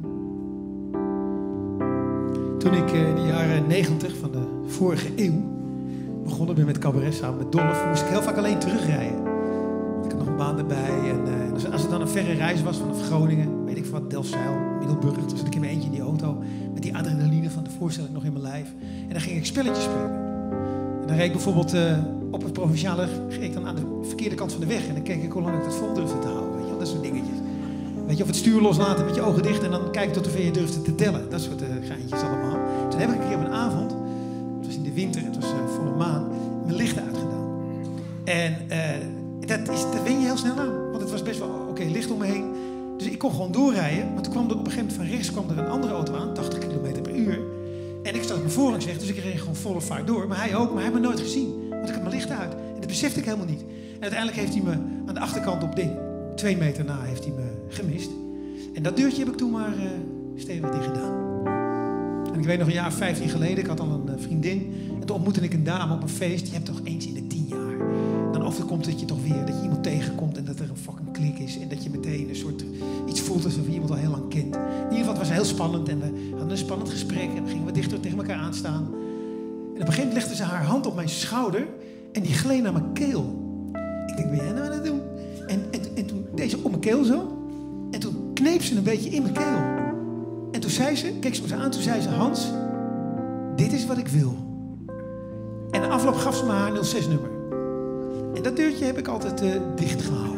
Toen ik in de jaren negentig van de vorige eeuw begonnen ben met cabaret samen met Dolph, moest ik heel vaak alleen terugrijden. Ik had nog een baan erbij. En uh, als, als het dan een verre reis was vanaf Groningen, weet ik van wat, Delfzijl, Middelburg, toen zat ik in mijn eentje in die auto met die adrenaline van de voorstelling nog in mijn lijf. En dan ging ik spelletjes spelen. En dan reed ik bijvoorbeeld uh, op het provinciale, ging ik dan aan de verkeerde kant van de weg. En dan keek ik hoe lang ik dat vol durfde te houden. Weet je wel, dat soort dingetjes. Weet je, of het stuur loslaten met je ogen dicht en dan kijken tot hoeveel je durfde te tellen. Dat soort uh, geintjes allemaal. Toen heb ik een keer op een avond, het was in de winter, het was uh, volle maan, mijn lichten uitgedaan. En uh, dat, is, dat wen je heel snel aan. Want het was best wel oké okay, licht om me heen. Dus ik kon gewoon doorrijden. Maar toen kwam er op een gegeven moment van rechts kwam er een andere auto aan, tachtig kilometer per uur. En ik zat op mijn voorrangsweg, dus ik reed gewoon volle vaart door. Maar hij ook, maar hij had me nooit gezien. Want ik had mijn lichten uit. En dat besefte ik helemaal niet. En uiteindelijk heeft hij me aan de achterkant op ding, twee meter na, heeft hij me gemist. En dat deurtje heb ik toen maar uh, stevig dicht gedaan. En ik weet nog een jaar of vijftien geleden, ik had al een uh, vriendin. En toen ontmoette ik een dame op een feest. Je hebt toch eens in de tien jaar. Dan overkomt het je toch weer dat je iemand tegenkomt en dat er een fucking klik is. En dat je meteen een soort iets voelt alsof je iemand al heel lang kent. In ieder geval, het was heel spannend en we hadden een spannend gesprek. En we gingen wat dichter tegen elkaar aanstaan. En op een gegeven moment legde ze haar hand op mijn schouder en die gleed naar mijn keel. Ik denk, ben jij nou aan het doen? En, en, en toen deed ze op mijn keel zo. En toen kneep ze een beetje in mijn keel. En toen zei ze, keek ze me aan, toen zei ze, Hans, dit is wat ik wil. En de afloop gaf ze me haar nul zes nummer. En dat deurtje heb ik altijd uh, dicht gehouden.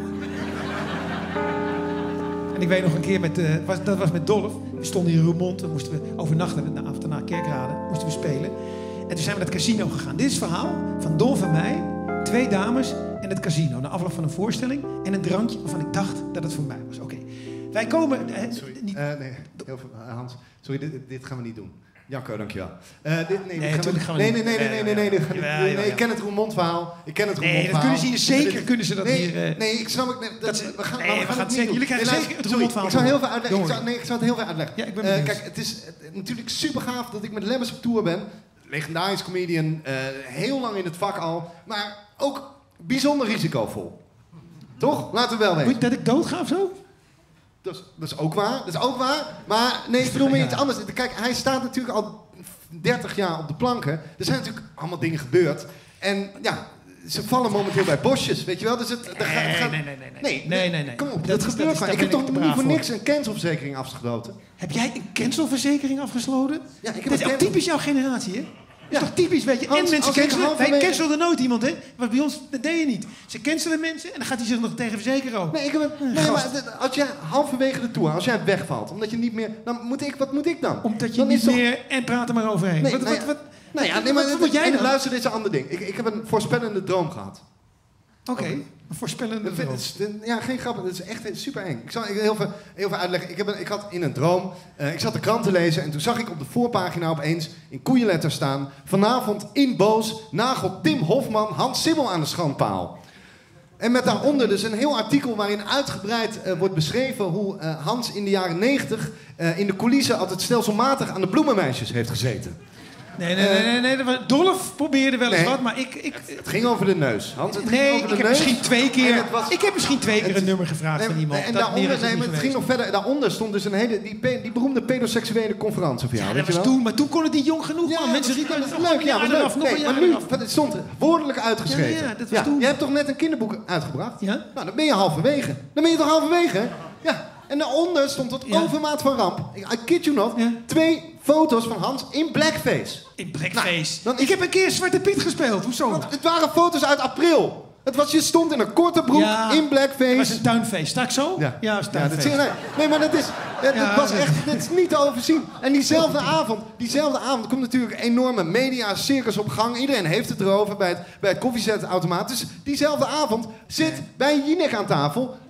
En ik weet nog een keer, met, uh, was, dat was met Dolph. We stonden hier in Roermond, dan moesten we overnachten, de avond daarna Kerkrade, moesten we spelen. En toen zijn we naar het casino gegaan. Dit is het verhaal van Dolph en mij, twee dames en het casino. Na afloop van een voorstelling en een drankje waarvan ik dacht dat het voor mij was. Oké. Okay. Wij komen... Uh, sorry, niet... uh, nee, heel veel, uh, Hans. Sorry, dit, dit gaan we niet doen. Jacco, dankjewel. Uh, dit, nee, nee, gaan we, gaan we nee, niet. nee, nee, nee, nee, nee, nee, nee, ja, nee, ja, nee, ja. ik ken het Roermond verhaal. Ik ken het Roermond nee, dat verhaal. kunnen ze hier zeker, dit, kunnen ze dat nee, hier... Uh, nee, ik snap het. Nee, dat, dat, we gaan, nee, we gaan, we gaan het niet zeker, doen. jullie krijgen nee, zeker het sorry, Roermond verhaal. Ik zou heel veel uitleggen. Ik zou, Door. nee, ik zou het heel veel uitleggen. Ja, ik ben uh, kijk, het is uh, natuurlijk super gaaf dat ik met Lemmens op tour ben. Legendarisch comedian, uh, heel lang in het vak al. Maar ook bijzonder risicovol. Toch? Laten we wel weten. Moet dat ik dood ga of zo? Dat is, dat is ook waar, dat is ook waar. Maar nee, ik bedoel meer iets anders. Kijk, hij staat natuurlijk al dertig jaar op de planken. Er zijn natuurlijk allemaal dingen gebeurd. En ja, ze vallen momenteel bij bosjes, weet je wel. Dus het, nee, er gaat, er gaat, nee, nee, nee, nee, nee, nee, nee, nee. Kom op, dat, dat is, gebeurt dat maar. is, Ik heb toch niet voor voor niks een cancelverzekering afgesloten? Heb jij een cancelverzekering afgesloten? Ja, ik heb dat is een ook typisch jouw generatie, hè? Dat is Ja. toch typisch, weet je? Hans, en mensen als ik cancelen. Wij halverwege- cancelden nooit iemand, hè? Maar bij ons, dat deed je niet. Ze cancelen mensen en dan gaat hij zich nog tegen verzekeren ook. Nee, ik heb een, nee maar d- als jij halverwege de tour, als jij wegvalt, omdat je niet meer... Dan moet ik, wat moet ik dan? Omdat je dan niet is toch- meer... En praat er maar overheen. Nee, wat, nou wat, ja. wat, Nou ja, nee, maar wat moet jij dan? luister, dit is een ander ding. Ik, ik heb een voorspellende droom gehad. Oké, okay. Een voorspellende Dat droom. is- Ja, geen grap. Dat is echt super eng. Ik zal heel veel, heel veel uitleggen. Ik, heb een, ik had in een droom... Uh, ik zat de krant te lezen en toen zag ik op de voorpagina opeens in koeienletters staan... Vanavond in Boos nagelt Tim Hofman Hans Simmel aan de schandpaal. En met daaronder dus een heel artikel waarin uitgebreid uh, wordt beschreven... hoe uh, Hans in de jaren negentig uh, in de coulissen altijd stelselmatig aan de bloemenmeisjes heeft gezeten. Nee, nee, nee, nee, nee, dat was- Dolph probeerde wel eens Nee. wat, maar ik... ik Het ging over de neus. Hans, het ging nee, over de ik heb neus. misschien twee En keer... het was- Ik heb misschien twee keer het- een nummer gevraagd Nee, van iemand. En Dat meer daaronder, is het nee, niet maar het ging nog geweest. verder. Daaronder stond dus een hele, die, pe- die beroemde pedoseksuele conferentie van jou. Ja, weet dat je was wel? toen, maar toen kon het niet jong genoeg, man. Mensen dat- riepen... dat is nog leuk. een Ja, jaar dat is leuk. eraf, nog Nee, een maar jaar nu, eraf. het stond woordelijk uitgeschreven. Ja, ja, dat was toen. Jij hebt toch net een kinderboek uitgebracht? Ja? Nou, dan ben je halverwege. Dan ben je toch halverwege? Ja. En daaronder stond tot Ja. overmaat van ramp. I kid you not. Ja. Twee foto's van Hans in blackface. In blackface. Nou, dan is- Ik heb een keer Zwarte Piet gespeeld. Hoezo? Want het waren foto's uit april. Het was, je stond in een korte broek, Ja. in blackface. Het was een tuinfeest. Sta ik zo? Ja, Ja, het is een ja dat tuinfeest. zie je, nee. nee, maar dat is, het, Ja, het was dat- echt, dit is niet te overzien. En diezelfde avond, diezelfde avond komt natuurlijk een enorme media-circus op gang. Iedereen heeft het erover bij het, bij het koffiezetautomaat. Dus diezelfde avond zit bij Jinek aan tafel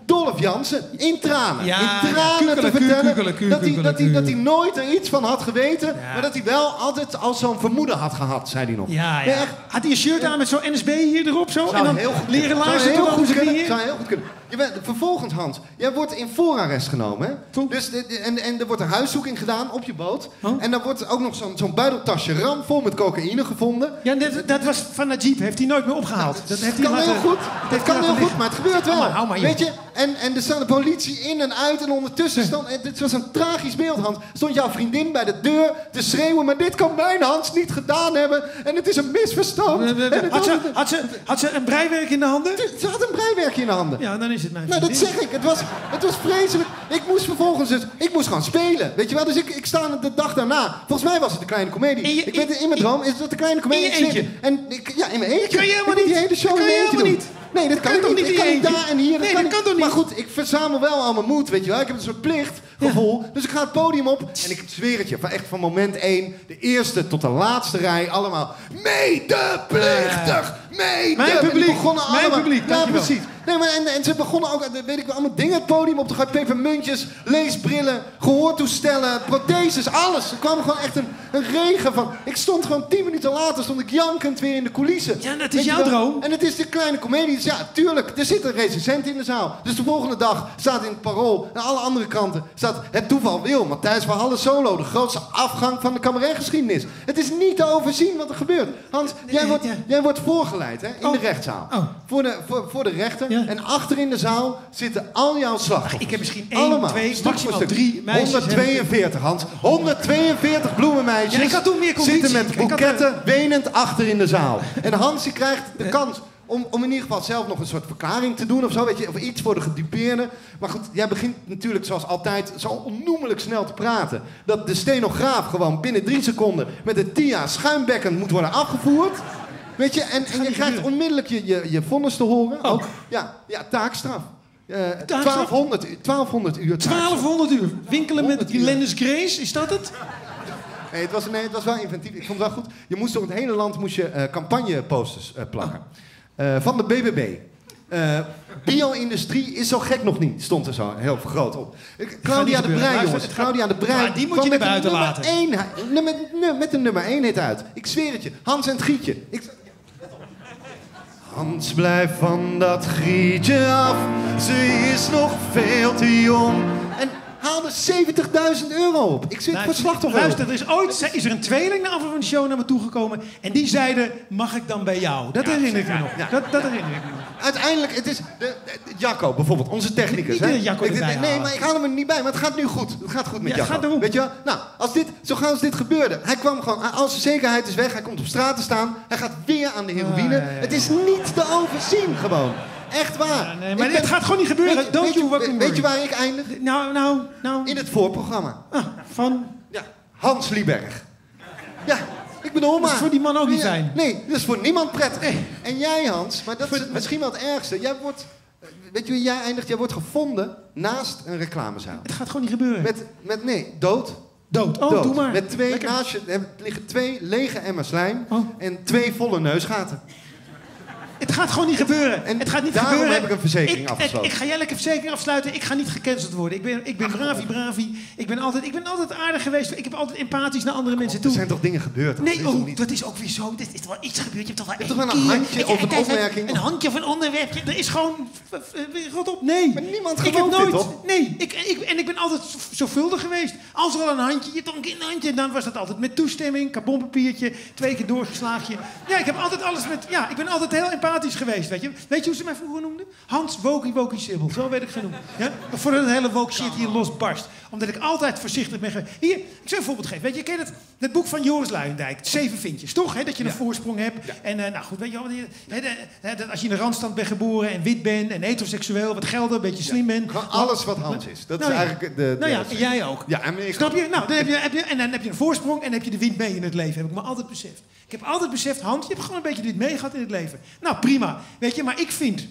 Dolph Jansen in tranen. Ja, in tranen ja, te kukelen, vertellen kukelen, kukelen, dat, hij, dat, hij, dat hij kukelen. nooit er iets van had geweten. Ja. Maar dat hij wel altijd al zo'n vermoeden had gehad, zei hij nog. Ja, ja. Nee, echt. Had hij een shirt aan met zo'n N S B hier erop zo? Zou en dan heel goed leren kunnen. laarzen Zou heel tot over goed zijn kunnen. knieën? Zou heel goed kunnen. Je bent, vervolgens, Hans, jij wordt in voorarrest genomen. Hè? Toen? Dus, de- de- en, en er wordt een huiszoeking gedaan op je boot. Oh. En dan wordt ook nog zo'n zo'n buideltasje ram vol met cocaïne gevonden. Ja, dat, dat was van Najib. Heeft hij nooit meer opgehaald. Dat heeft hij kan laten, heel goed. dat Dat heeft kan hij heel laten goed, maar het gebeurt Hou wel. maar, hou maar, joh. Weet je? En, en er staat de politie in en uit en ondertussen stond... en Dit was een tragisch beeld, Hans. Stond jouw vriendin bij de deur te schreeuwen... maar dit kan mijn Hans niet gedaan hebben. En het is een misverstand. liggen. En het Had was- ze, had, ze, had ze een breiwerk in de handen? Ze had een breiwerkje in de handen. Ja, dan is het mijn Nou, dat vriendin. zeg ik. Het was, het was vreselijk. Ik moest vervolgens dus... Ik moest gaan spelen. Weet je wel? Dus ik, ik sta de dag daarna... Volgens mij was het de Kleine Comedie. In je- ik weet het, in mijn in- droom is dat de Kleine Comedie. in je Ik zweer eentje? het. En ik, ja, in mijn eentje. Dat kan je helemaal Ik moet niet. die hele show Dat kan in je mijn eentje helemaal doen. niet. Nee, dat kan, kan ik toch niet. niet Ik in kan je niet eentje? daar en hier. Nee, kan dat niet. kan toch niet? Maar goed, ik verzamel wel al mijn moed, weet je wel. Ik heb een soort plichtgevoel. Dus ik ga het podium op. En ik zweer het je, van echt van moment één... de eerste tot de laatste rij allemaal... medeplichtig! Mede! Mijn En die publiek, begonnen mijn allemaal- publiek, Ja, dankjewel. precies. Nee, maar en, en ze begonnen ook, weet ik wel, allemaal dingen het podium op te gooien. Pepermuntjes, leesbrillen, gehoortoestellen, protheses, alles. Er kwam gewoon echt een, een regen van. Ik stond gewoon tien minuten later, stond ik jankend weer in de coulissen. Ja, dat is Weet je jouw wel? droom. En het is de Kleine Comedie. Dus ja, tuurlijk, er zit een recensent in de zaal. Dus de volgende dag staat in het Parool en alle andere kranten staat... Het toeval wil, Matthijs van Halle solo, de grootste afgang van de cabaretgeschiedenis. Het is niet te overzien wat er gebeurt. Hans, jij wordt, ja. jij wordt voorgeleid hè, in Oh. de rechtszaal. Oh. Voor, de, voor, voor de rechter. Ja. En achter in de zaal zitten al jouw slachtoffers. Ik heb misschien één, Allemaal. twee, Stuk voor maximaal stuk. drie meisjes. honderdtweeënveertig, Hans. honderdtweeënveertig bloemenmeisjes. Ja, ik had toen meer conditie. zitten met Ik had, boeketten wenend achter in de zaal. En Hans die krijgt de kans om, om in ieder geval zelf nog een soort verklaring te doen of zo. Weet je, of iets voor de gedupeerden. Maar goed, jij begint natuurlijk zoals altijd zo onnoemelijk snel te praten. Dat de stenograaf gewoon binnen drie seconden met de T I A schuimbekkend moet worden afgevoerd. Weet je, en, en je niet krijgt gebeuren. onmiddellijk je, je, je vonnis te horen. Ook? Ja, ja, taakstraf. Eh, Taakstraf? twaalfhonderd, u- twaalfhonderd uur taakstraf. twaalfhonderd uur. Winkelen met honderd uur. Lennis Grace, is dat het? Nee, het was, nee, het was wel inventief. Ik vond het wel goed. Je moest door het hele land moest je, eh, campagneposters eh, plakken. Eh, van de B B B. Eh, Bio-industrie is zo gek nog niet, stond er zo heel groot op. Eh, Claudia de gebeuren. Brij, Luister, jongens. het gaat- Claudia de Brij. Maar die moet kwam je met naar de buiten nummer laten. één, hu- met, met, met de nummer één hit uit. Ik zweer het je. Hans en het Grietje. Ik, Hans, blijf van dat Grietje af. Ze is nog veel te jong. En haalde zeventigduizend euro op. Ik zit voor slachtoffer. Luister, er is ooit is er een tweeling na afloop van de show naar me toegekomen. En die zeiden, mag ik dan bij jou? Dat herinner ik me nog. Ja. Dat, dat herinner ik me nog. Uiteindelijk, het is... De, de- de- Jacco bijvoorbeeld, onze technicus. Niet hè? de Jacco Ik- erbij nee, halen. maar ik haal hem er niet bij. Maar het gaat nu goed. Het gaat goed met Ja, het Jacco. gaat erom. Weet je wel? Nou, als dit, zo gauw als dit gebeurde. Hij kwam gewoon... Al zijn zekerheid is weg. Hij komt op straat te staan. Hij gaat weer aan de heroïne. Ah, ja, ja, ja. Het is niet te overzien gewoon. Echt waar. Ja, nee, maar Ik het ben- gaat gewoon niet gebeuren. Weet, Don't weet, you je, fucking weet je worry. waar ik eindig? Nou, nou, nou. In het voorprogramma. Ah, van... Ja, Hans Lieberg. Ja, ik bedoel maar. Dat is voor die man ook niet Ja, fijn. Nee, dat is voor niemand prettig. Nee. En jij, Hans, maar dat is het misschien wel het ergste. Jij wordt, weet je wie jij eindigt? Jij wordt gevonden naast een reclamezaal. Het gaat gewoon niet gebeuren. Met, met nee, dood. Dood. Oh, dood. doe maar. Met twee, Lekker. naast je er liggen twee lege emmers lijm Oh. en twee volle neusgaten. Het gaat gewoon niet gebeuren. En het gaat niet daarom gebeuren. heb ik een verzekering ik, afgesloten. Ik, ik ga jij lekker verzekering afsluiten. Ik ga niet gecanceld worden. Ik ben, ik ben bravi, bravi. Ik ben, altijd, ik ben altijd aardig geweest. Ik heb altijd empathisch naar andere mensen Er toe. zijn toch dingen gebeurd? Dat Nee, is toch oh, niet- dat is ook weer zo. Er is toch wel iets gebeurd. Je hebt toch wel Je één hebt toch wel een keer- handje of een Kijk, kijk, opmerking? Een handje of een onderwerpje. Er is gewoon... Rot op. Nee. Maar niemand ik heb gelooft dit, nooit... toch? Nee. Ik, ik, en ik ben altijd z- zorgvuldig geweest. Als er al een handje... Je hebt toch een keer een handje. Dan was dat altijd met toestemming. Carbonpapiertje. Twee keer doorgeslaagje. Ja, ik heb altijd alles met... Ja, ik ben altijd heel empathisch geweest, weet je. Weet je hoe ze mij vroeger noemden? Hans Wokie Wokie Sibbel. Zo werd ik genoemd. Ja? Voordat het hele woke shit hier losbarst. Omdat ik altijd voorzichtig ben geweest. Hier, ik zal een voorbeeld geven. Weet je, ken je het, het boek van Joris Luijendijk? Zeven vintjes, toch? Hè? Dat je een voorsprong hebt. En uh, nou goed, weet je wel, die- hè, de- hè, dat als je in een randstand bent geboren en wit bent en heteroseksueel, wat gelden, een beetje slim bent. Gewoon alles wat Hans is. Dat Nou is ja. eigenlijk de... de Nou ja, en jij ook. Ja, en ik Snap je? Nou, dan heb je, heb je, en dan heb je een voorsprong en dan heb je de wind mee in het leven. Heb ik me altijd beseft. Ik heb altijd beseft, Hans, je hebt gewoon een beetje dit mee gehad in het leven. Nou, prima. Weet je, maar ik vind...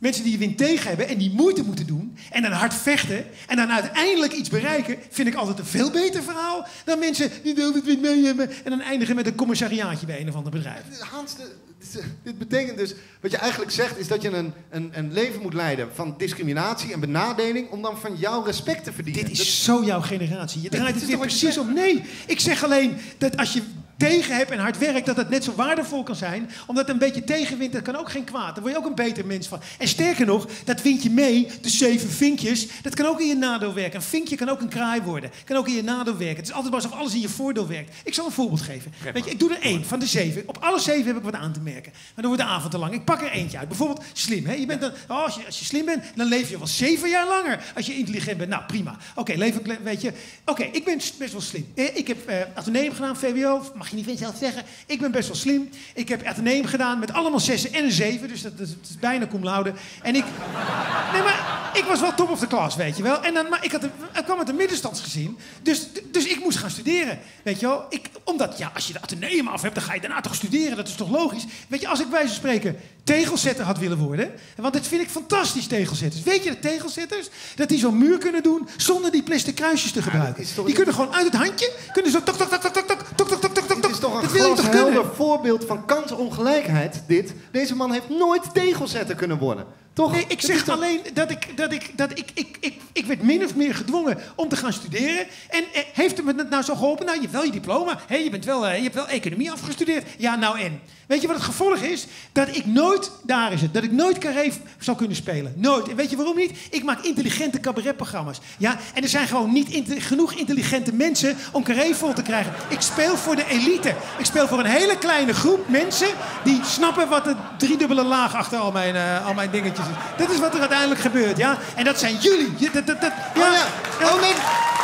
Mensen die je wind tegen hebben en die moeite moeten doen en dan hard vechten en dan uiteindelijk iets bereiken, vind ik altijd een veel beter verhaal dan mensen die de wind mee hebben en dan eindigen met een commissariaatje bij een of ander bedrijf. Hans, de, dit betekent dus, wat je eigenlijk zegt, is dat je een, een, een leven moet leiden van discriminatie en benadeling om dan van jou respect te verdienen. Dit is dat... zo jouw generatie. Je draait het weer precies zegt... om. Nee, ik zeg alleen dat als je tegen hebt en hard werkt, dat het net zo waardevol kan zijn. Omdat een beetje tegenwind, dat kan ook geen kwaad. Daar word je ook een beter mens van. En sterker nog, dat windje mee, de zeven vinkjes, dat kan ook in je nadeel werken. Een vinkje kan ook een kraai worden. Kan ook in je nadeel werken. Het is altijd maar alsof alles in je voordeel werkt. Ik zal een voorbeeld geven. Weet je, ik doe er één van de zeven. Op alle zeven heb ik wat aan te merken. Maar dan wordt de avond te lang. Ik pak er eentje uit. Bijvoorbeeld slim. Hè? Je bent dan, oh, als, je, als je slim bent, dan leef je wel zeven jaar langer. Als je intelligent bent, nou prima. Oké, okay, leef ik, weet je. Oké, okay, ik ben best wel slim. Ik heb uh, ateneum gedaan, V W O. Mag je niet zelf zeggen. Ik ben best wel slim. Ik heb ateneum gedaan met allemaal zessen en een zeven. Dus dat, dat, dat is bijna cum laude. En ik... Nee, maar ik was wel top of the class, weet je wel. En dan, maar ik, had een, ik kwam uit een middenstandsgezin. Dus, dus ik moest gaan studeren, weet je wel. Ik, omdat, ja, als je de ateneum af hebt, dan ga je daarna toch studeren. Dat is toch logisch? Weet je, als ik bij wijze van spreken tegelzetter had willen worden. Want dat vind ik fantastisch, tegelzetters. Weet je dat tegelzetters, dat die zo'n muur kunnen doen zonder die plastic kruisjes te gebruiken. Ja, die kunnen gewoon uit het handje, kunnen zo tok, tok, tok, tok, tok, tok, tok, tok, tok, tok. Dit is toch een glashelder voorbeeld van kansongelijkheid, dit. Deze man heeft nooit tegelzetter kunnen worden. Toch? Nee, ik zeg alleen dat ik, dat ik, dat ik, ik, ik, ik werd min of meer gedwongen om te gaan studeren. En eh, heeft het me nou zo geholpen? Nou, je hebt wel je diploma. Hey, je, bent wel, uh, je hebt wel economie afgestudeerd. Ja, nou en? Weet je wat het gevolg is? Dat ik nooit, daar is het, dat ik nooit carré zou kunnen spelen. Nooit. En weet je waarom niet? Ik maak intelligente cabaretprogramma's. Ja? En er zijn gewoon niet inter- genoeg intelligente mensen om carré vol te krijgen. Ik speel voor de elite. Ik speel voor een hele kleine groep mensen die snappen wat de driedubbele laag achter al mijn, uh, al mijn dingetjes is. Dat is wat er uiteindelijk gebeurt, ja? En dat zijn jullie. Dat, dat, dat, ja. Oh ja. Oh nee.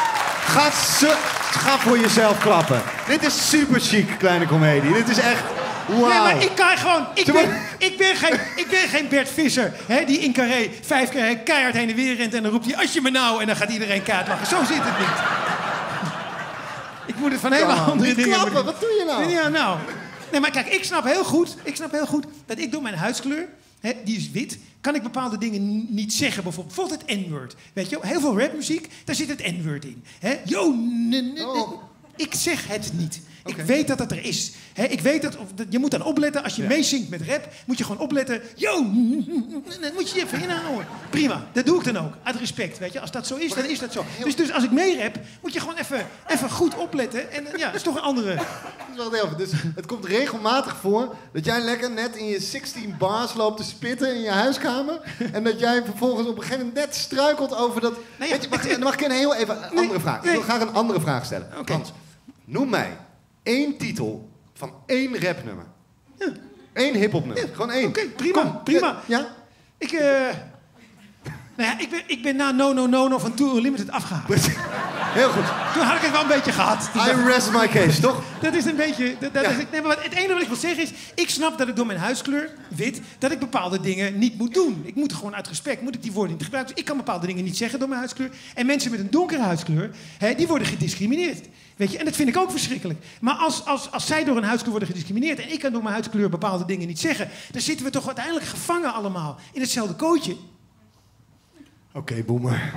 Ga, ze, ga voor jezelf klappen. Dit is super chic, kleine komedie. Dit is echt... Wow. Nee, maar ik kan gewoon... Ik ben, ik ben, geen, ik ben geen Bert Visser, hè, die in Carré vijf keer keihard heen en weer rent en dan roept hij, als je me nou, en dan gaat iedereen keihard lachen. Zo zit het niet. Ik moet het van hele Come andere on, dingen... klappen, wat doe je nou? Ja, nou... Nee, maar kijk, ik snap heel goed, ik snap heel goed dat ik door mijn huidskleur, hè, die is wit, kan ik bepaalde dingen niet zeggen. Bijvoorbeeld, bijvoorbeeld het N-word. Weet je, heel veel rapmuziek, daar zit het N-word in. Hè? Yo, oh. Ik zeg het niet. Okay. Ik weet dat het er is. He, ik weet dat, of, dat... Je moet dan opletten. Als je ja. meezingt met rap, moet je gewoon opletten. Yo, dat moet je even inhouden. Prima, dat doe ik dan ook. Uit respect, weet je. Als dat zo is, dan is dat zo. Dus, dus als ik meerap, moet je gewoon even, even goed opletten. En ja, dat is toch een andere... Dat is wel heel veel. Dus het komt regelmatig voor dat jij lekker net in je zestien bars loopt te spitten in je huiskamer. En dat jij vervolgens op een gegeven moment net struikelt over dat... Nou ja, weet je, mag, dan mag ik een heel even een nee, andere vraag. Nee. Ik wil graag een andere vraag stellen. Okay. Hans, noem mij één titel van één rapnummer. Ja. Eén hiphopnummer. Ja. Gewoon één. Oké, okay, prima. Kom. Prima. Ja? Ik, uh... nou ja, ik ben, ik ben na No No No No van Tour Unlimited afgehaald. Heel goed. Toen had ik het wel een beetje gehad. I rest my case, toch? Dat is een beetje... Dat, dat ja. is, nee, maar het enige wat ik wil zeggen is... Ik snap dat ik door mijn huidskleur, wit... dat ik bepaalde dingen niet moet doen. Ik moet gewoon uit respect... moet ik die woorden niet gebruiken. Dus ik kan bepaalde dingen niet zeggen door mijn huidskleur. En mensen met een donkere huidskleur... Hè, die worden gediscrimineerd. Weet je? En dat vind ik ook verschrikkelijk. Maar als, als, als zij door een huidskleur worden gediscrimineerd... en ik kan door mijn huidskleur bepaalde dingen niet zeggen... dan zitten we toch uiteindelijk gevangen allemaal... in hetzelfde kootje. Oké, okay, boomer.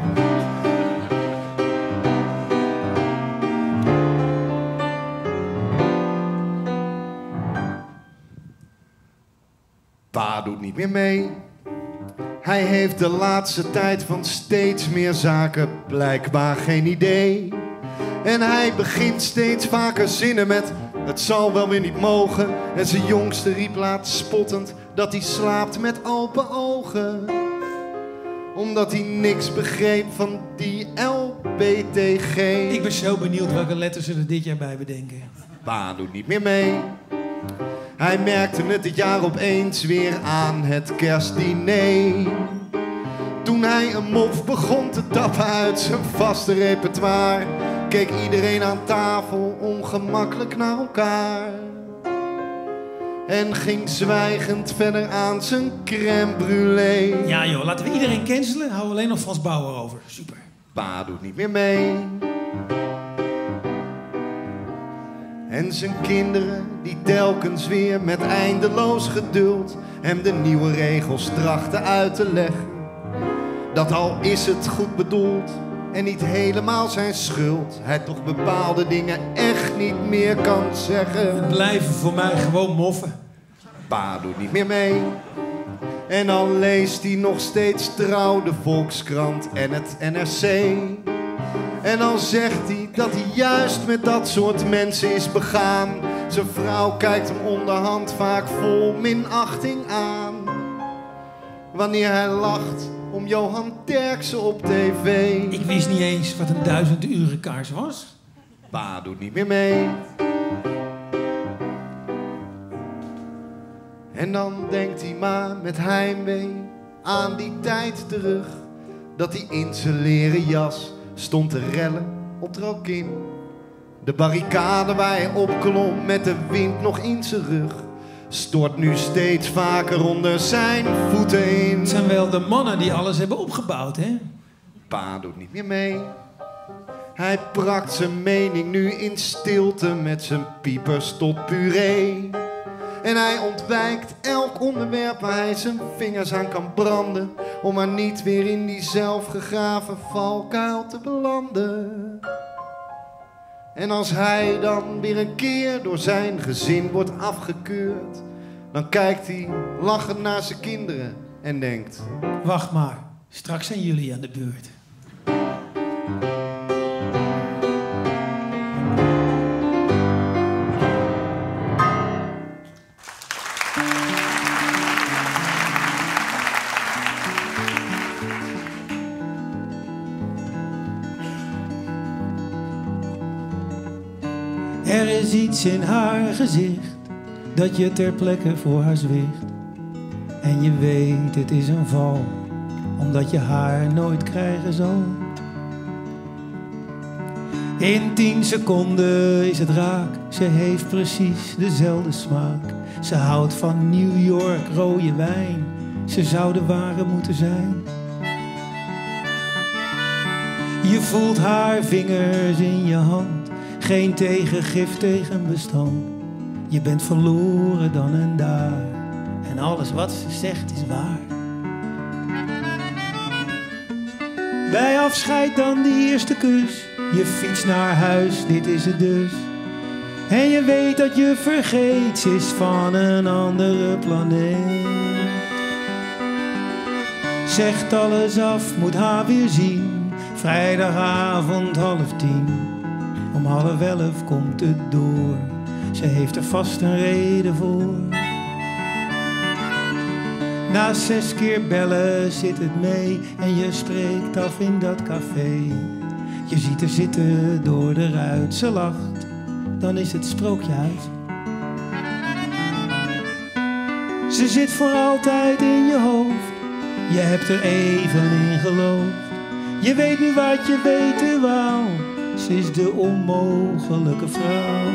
Pa doet niet meer mee. Hij heeft de laatste tijd van steeds meer zaken blijkbaar geen idee. En hij begint steeds vaker zinnen met... het zal wel weer niet mogen. En zijn jongste riep laat spottend... dat hij slaapt met open ogen. Omdat hij niks begreep van die L B T G. Ik ben zo benieuwd welke letters ze er dit jaar bij bedenken. Pa doet niet meer mee. Hij merkte het dit jaar opeens weer aan het kerstdiner. Toen hij een mof begon te tappen uit zijn vaste repertoire... keek iedereen aan tafel ongemakkelijk naar elkaar. En ging zwijgend verder aan zijn crème brûlée. Ja joh, laten we iedereen cancelen. Houden we alleen nog Frans Bauer over. Super. Pa doet niet meer mee. En zijn kinderen die telkens weer met eindeloos geduld hem de nieuwe regels trachten uit te leggen. Dat al is het goed bedoeld en niet helemaal zijn schuld, hij toch bepaalde dingen echt niet meer kan zeggen. Het blijven voor mij gewoon moffen. Pa doet niet meer mee. En dan leest hij nog steeds trouw de Volkskrant en het N R C. En dan zegt hij dat hij juist met dat soort mensen is begaan. Zijn vrouw kijkt hem onderhand vaak vol minachting aan. Wanneer hij lacht om Johan Derksen op tv. Ik wist niet eens wat een duizend uren kaars was. Pa doet niet meer mee. En dan denkt hij maar met heimwee aan die tijd terug. Dat hij in zijn leren jas stond te rellen op het Rokin. De barricade waar hij opklom met de wind nog in zijn rug stort nu steeds vaker onder zijn voeten in. Het zijn wel de mannen die alles hebben opgebouwd, hè? Pa doet niet meer mee. Hij prakt zijn mening nu in stilte met zijn piepers tot puree. En hij ontwijkt elk onderwerp waar hij zijn vingers aan kan branden, om maar niet weer in die zelfgegraven valkuil te belanden. En als hij dan weer een keer door zijn gezin wordt afgekeurd, dan kijkt hij lachend naar zijn kinderen en denkt: wacht maar, straks zijn jullie aan de beurt. Er is iets in haar gezicht dat je ter plekke voor haar zwicht. En je weet het is een val, omdat je haar nooit krijgen zal. In tien seconden is het raak, ze heeft precies dezelfde smaak. Ze houdt van New York rode wijn, ze zou de ware moeten zijn. Je voelt haar vingers in je hand, geen tegengif tegen bestand. Je bent verloren dan en daar, en alles wat ze zegt is waar. Bij afscheid dan die eerste kus, je fietst naar huis, dit is het dus. En je weet dat je vergeet, ze is van een andere planeet. Zegt alles af, moet haar weer zien, vrijdagavond half tien. Om half elf komt het door, ze heeft er vast een reden voor. Na zes keer bellen zit het mee en je spreekt af in dat café. Je ziet haar zitten door de ruit, ze lacht, dan is het sprookje uit. Ze zit voor altijd in je hoofd, je hebt er even in geloofd. Je weet nu wat je weten wou, ze is de onmogelijke vrouw.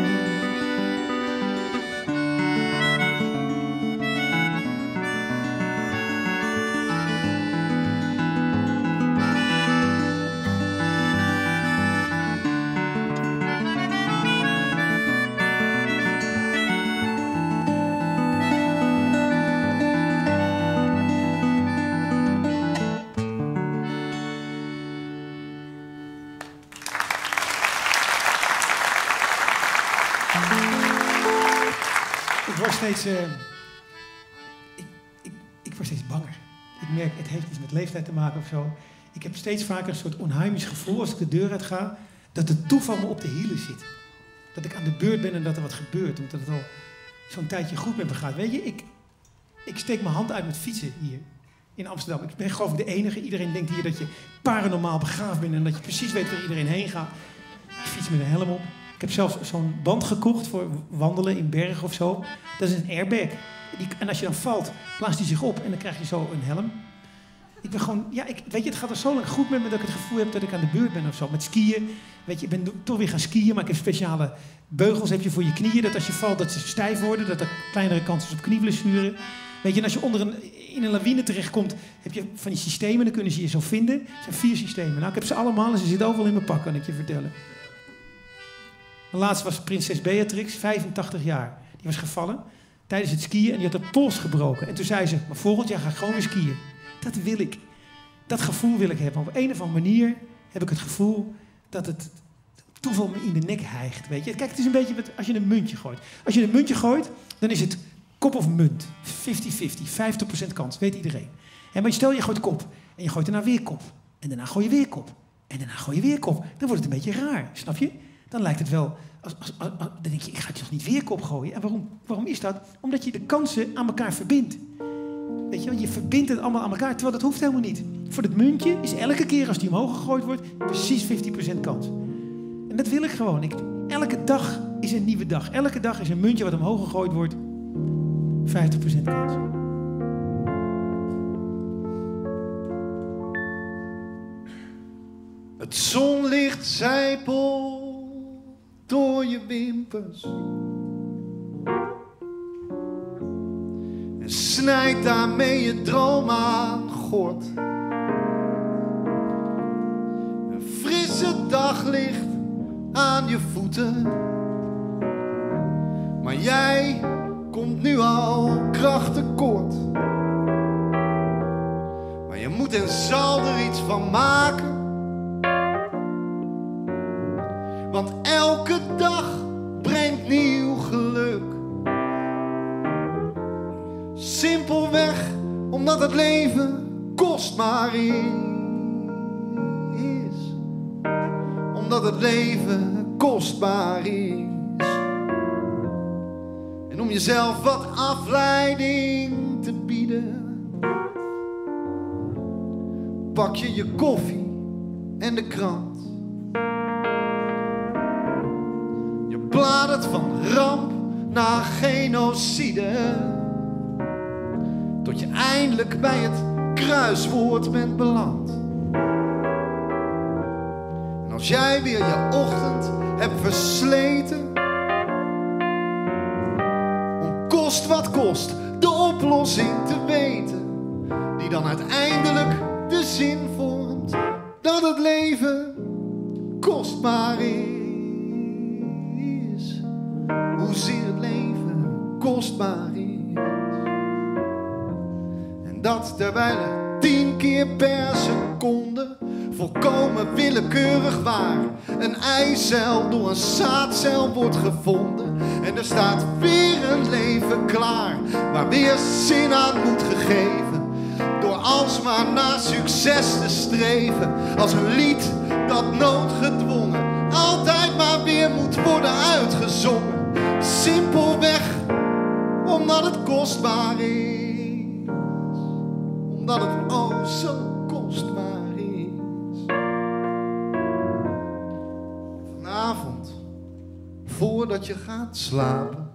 Ik word steeds, uh, ik, ik, ik word steeds banger. Ik merk, het heeft iets met leeftijd te maken of zo. Ik heb steeds vaker een soort onheimisch gevoel als ik de deur uit ga, dat het toeval me op de hielen zit. Dat ik aan de beurt ben en dat er wat gebeurt, omdat het al zo'n tijdje goed met me gaat. Weet je, ik, ik steek mijn hand uit met fietsen hier in Amsterdam. Ik ben geloof ik de enige. Iedereen denkt hier dat je paranormaal begaafd bent en dat je precies weet waar iedereen heen gaat. Ik fiets met een helm op. Ik heb zelfs zo'n band gekocht voor wandelen in bergen of zo. Dat is een airbag. Die, en als je dan valt, plaatst die zich op en dan krijg je zo een helm. Ik ben gewoon, ja, ik, weet je, het gaat er zo lang goed met me dat ik het gevoel heb dat ik aan de beurt ben of zo. Met skiën, weet je, ik ben toch weer gaan skiën, maar ik heb speciale beugels heb je voor je knieën. Dat als je valt, dat ze stijf worden, dat er kleinere kans is op knieblessuren. Weet je, en als je onder een, in een lawine terechtkomt, heb je van die systemen, dan kunnen ze je zo vinden. Er zijn vier systemen. Nou, ik heb ze allemaal en ze zitten overal in mijn pak, kan ik je vertellen. Laatst was prinses Beatrix, vijfentachtig jaar. Die was gevallen tijdens het skiën en die had de pols gebroken. En toen zei ze, maar volgend jaar ga ik gewoon weer skiën. Dat wil ik. Dat gevoel wil ik hebben. Op een of andere manier heb ik het gevoel dat het toeval me in de nek hijgt. Weet je? Kijk, het is een beetje met, als je een muntje gooit. Als je een muntje gooit, dan is het kop of munt. vijftig vijftig, vijftig procent kans, weet iedereen. En maar stel je gooit kop en je gooit daarna weer kop. En daarna gooi je weer kop. En daarna gooi je weer kop. Dan wordt het een beetje raar, snap je? Dan lijkt het wel... Als, als, als, dan denk je, ik ga toch niet weer kop gooien. En waarom, waarom is dat? Omdat je de kansen aan elkaar verbindt. Weet je, want je verbindt het allemaal aan elkaar, terwijl dat hoeft helemaal niet. Voor het muntje is elke keer als die omhoog gegooid wordt, precies vijftig procent kans. En dat wil ik gewoon. Ik, elke dag is een nieuwe dag. Elke dag is een muntje wat omhoog gegooid wordt, vijftig procent kans. Het zonlicht zijpelt door je wimpers en snijdt daarmee je droom aan gort. Een frisse daglicht aan je voeten, maar jij komt nu al krachttekort. Maar je moet en zal er iets van maken, want elke dag brengt nieuw geluk. Simpelweg omdat het leven kostbaar is. Omdat het leven kostbaar is. En om jezelf wat afleiding te bieden, pak je je koffie en de krant. Bladert van ramp naar genocide, tot je eindelijk bij het kruiswoord bent beland. En als jij weer je ochtend hebt versleten, om kost wat kost de oplossing te weten, die dan uiteindelijk de zin vormt dat het leven kostbaar is. Hoezeer het leven kostbaar is. En dat terwijl er tien keer per seconde volkomen willekeurig waar een eicel door een zaadcel wordt gevonden. En er staat weer een leven klaar, waar weer zin aan moet gegeven, door alsmaar naar succes te streven. Als een lied dat noodgedwongen altijd maar weer moet worden uitgezongen. Simpelweg omdat het kostbaar is. Omdat het oh zo kostbaar is. Vanavond, voordat je gaat slapen,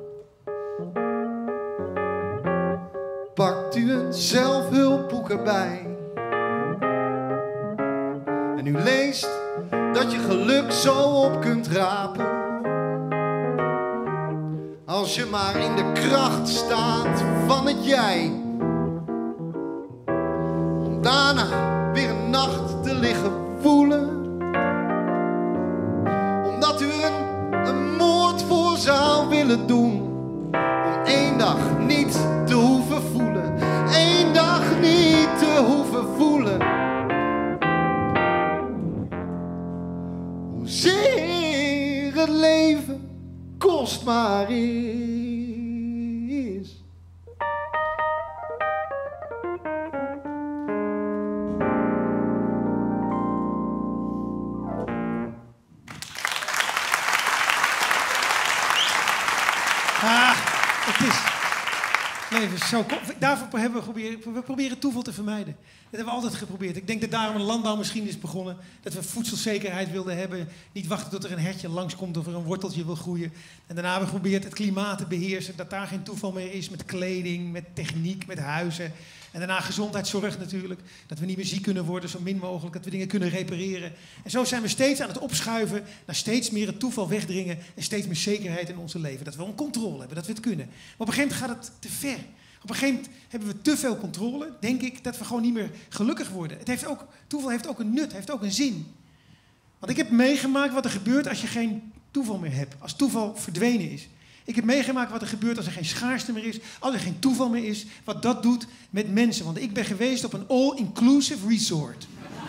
pakt u een zelfhulpboek erbij. En u leest dat je geluk zo op kunt rapen, als je maar in de kracht staat van het jij. Om daarna weer een nacht te liggen voelen, omdat u een, een moord voor zou willen doen. Om één dag niet te hoeven voelen, één dag niet te hoeven voelen. Hoezeer het leven kostbaar is. Ah, het is... leven is zo... Daarvoor hebben we geprobeerd... We proberen toeval te vermijden. Dat hebben we altijd geprobeerd. Ik denk dat daarom een landbouw misschien is begonnen. Dat we voedselzekerheid wilden hebben. Niet wachten tot er een hertje langskomt of er een worteltje wil groeien. En daarna hebben we geprobeerd het klimaat te beheersen. Dat daar geen toeval meer is met kleding, met techniek, met huizen. En daarna gezondheidszorg natuurlijk. Dat we niet meer ziek kunnen worden, zo min mogelijk. Dat we dingen kunnen repareren. En zo zijn we steeds aan het opschuiven naar steeds meer het toeval wegdringen. En steeds meer zekerheid in onze leven. Dat we een controle hebben, dat we het kunnen. Maar op een gegeven moment gaat het te ver. Op een gegeven moment hebben we te veel controle. Denk ik dat we gewoon niet meer gelukkig worden. Het heeft ook, toeval heeft ook een nut, heeft ook een zin. Want ik heb meegemaakt wat er gebeurt als je geen toeval meer hebt. Als toeval verdwenen is. Ik heb meegemaakt wat er gebeurt als er geen schaarste meer is. Als er geen toeval meer is. Wat dat doet met mensen. Want ik ben geweest op een all-inclusive resort.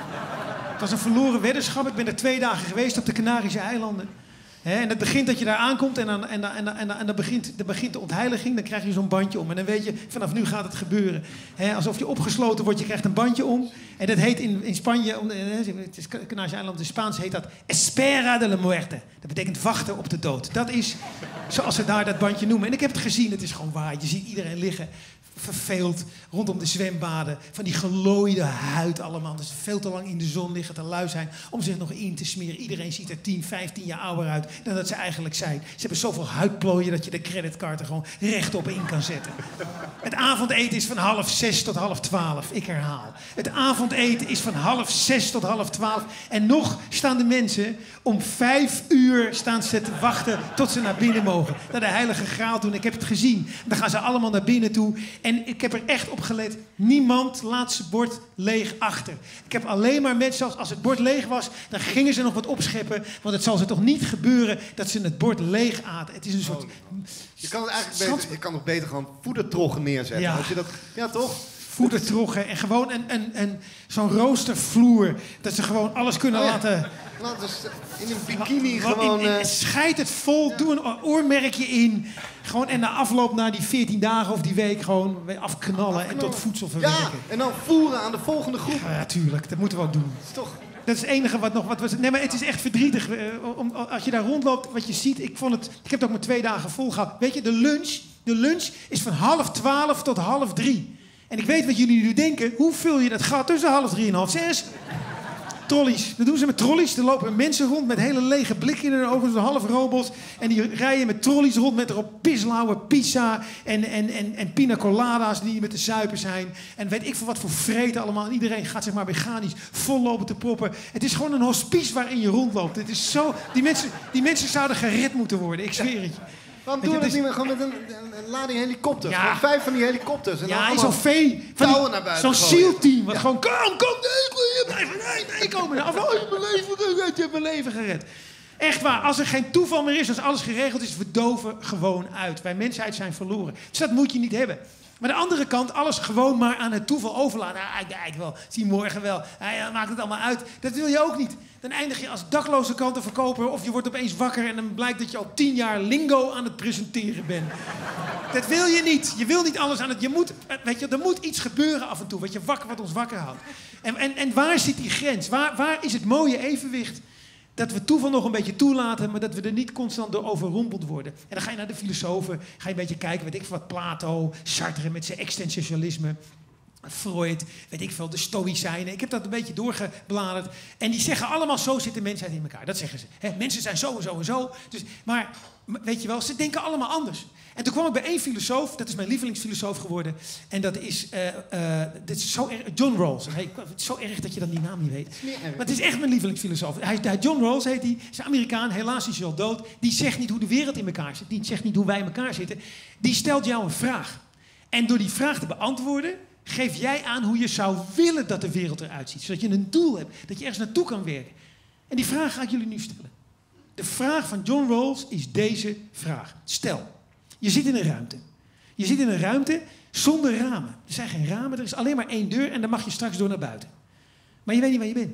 Het was een verloren weddenschap. Ik ben er twee dagen geweest op de Canarische eilanden. He, en het begint dat je daar aankomt en dan, en dan, en dan, en dan, en dan begint, dan begint de ontheiliging. Dan krijg je zo'n bandje om. En dan weet je, vanaf nu gaat het gebeuren. He, alsof je opgesloten wordt, je krijgt een bandje om. En dat heet in, in Spanje, het is Canarische eiland, in Spaans heet dat Espera de la Muerte. Dat betekent wachten op de dood. Dat is zoals ze daar dat bandje noemen. En ik heb het gezien, het is gewoon waar. Je ziet iedereen liggen. Verveeld rondom de zwembaden. Van die gelooide huid allemaal. Dus veel te lang in de zon liggen te lui zijn om zich nog in te smeren. Iedereen ziet er tien, vijftien jaar ouder uit dan dat ze eigenlijk zijn. Ze hebben zoveel huidplooien dat je de creditcard er gewoon rechtop in kan zetten. Het avondeten is van half zes tot half twaalf. Ik herhaal. Het avondeten is van half zes tot half twaalf. En nog staan de mensen om vijf uur staan ze te wachten tot ze naar binnen mogen. Naar de Heilige Graal toe. Ik heb het gezien. Dan gaan ze allemaal naar binnen toe. En ik heb er echt op gelet. Niemand laat zijn bord leeg achter. Ik heb alleen maar mensen, zoals als het bord leeg was, dan gingen ze nog wat opscheppen. Want het zal ze toch niet gebeuren dat ze het bord leeg aten. Het is een soort... Oh, je kan het eigenlijk beter, je kan nog beter gewoon voedertroggen neerzetten. Ja. Als je dat, ja, toch? Voedertroggen en gewoon een, een, een, zo'n roostervloer. Dat ze gewoon alles kunnen oh ja. laten... Laten ze in een bikini Wat, gewoon... in, in, uh... Scheid het vol, ja. Doe een oormerkje in. Gewoon, en na afloop, na die veertien dagen of die week, gewoon afknallen, afknallen. En tot voedsel verwerken. Ja, en dan voeren aan de volgende groep. Ja, tuurlijk. Dat moeten we ook doen. Dat is toch... Dat is het enige wat nog... Wat was, nee, maar het is echt verdrietig. Uh, om, als je daar rondloopt, wat je ziet... Ik, vond het, ik heb het ook maar twee dagen vol gehad. Weet je, de lunch, de lunch is van half twaalf tot half drie. En ik weet wat jullie nu denken. Hoe vul je dat gat tussen half drie en half zes? Trolleys. Dat doen ze met trolleys. Er lopen mensen rond met hele lege blikken in hun ogen. Zo'n half robots. En die rijden met trolleys rond met erop pislauwe pizza. En, en, en, en pina colada's die met de suipen zijn. En weet ik veel wat voor vreten allemaal. En iedereen gaat zeg maar mechanisch vol lopen te proppen. Het is gewoon een hospice waarin je rondloopt. Het is zo... Die mensen, die mensen zouden gered moeten worden. Ik zweer het je. Waarom doen we dat niet meer gewoon met een, een, een lading helikopters? Ja. Gewoon vijf van die helikopters. En ja, zo'n vee. Touwen naar buiten. Zo'n SEAL-team. Wat ja. gewoon, kom, kom, nee, blijf nee, nee, komen. Of, oh, je hebt mijn leven gered, je hebt mijn leven gered. Echt waar, als er geen toeval meer is, als alles geregeld is, we doven gewoon uit. Wij mensheid zijn verloren. Dus dat moet je niet hebben. Maar de andere kant, alles gewoon maar aan het toeval overlaten. Ah, ik, ik wel, zie morgen wel. Ah, ja, maakt het allemaal uit. Dat wil je ook niet. Dan eindig je als dakloze krantenverkoper of je wordt opeens wakker en dan blijkt dat je al tien jaar lingo aan het presenteren bent. Dat wil je niet. Je wil niet alles aan het... Je moet, weet je, er moet iets gebeuren af en toe wat, je wakker, wat ons wakker houdt. En, en, en waar zit die grens? Waar, waar is het mooie evenwicht? Dat we toeval nog een beetje toelaten, maar dat we er niet constant door overrompeld worden. En dan ga je naar de filosofen, ga je een beetje kijken, weet ik veel wat, Plato, Sartre met zijn existentialisme, Freud, weet ik veel, de Stoïcijnen. Ik heb dat een beetje doorgebladerd. En die zeggen allemaal, zo zit de mensheid in elkaar. Dat zeggen ze. He, mensen zijn zo en zo en zo. Dus, maar, weet je wel, ze denken allemaal anders. En toen kwam ik bij één filosoof, dat is mijn lievelingsfilosoof geworden. En dat is, uh, uh, dat is zo erg, John Rawls. Hey, het is zo erg dat je dan die naam niet weet. Maar het is echt mijn lievelingsfilosoof. Hij, John Rawls heet hij, is een Amerikaan, helaas is hij al dood. Die zegt niet hoe de wereld in elkaar zit. Die zegt niet hoe wij in elkaar zitten. Die stelt jou een vraag. En door die vraag te beantwoorden, geef jij aan hoe je zou willen dat de wereld eruit ziet. Zodat je een doel hebt, dat je ergens naartoe kan werken. En die vraag ga ik jullie nu stellen. De vraag van John Rawls is deze vraag. Stel, je zit in een ruimte. Je zit in een ruimte zonder ramen. Er zijn geen ramen, er is alleen maar één deur en dan mag je straks door naar buiten. Maar je weet niet waar je bent.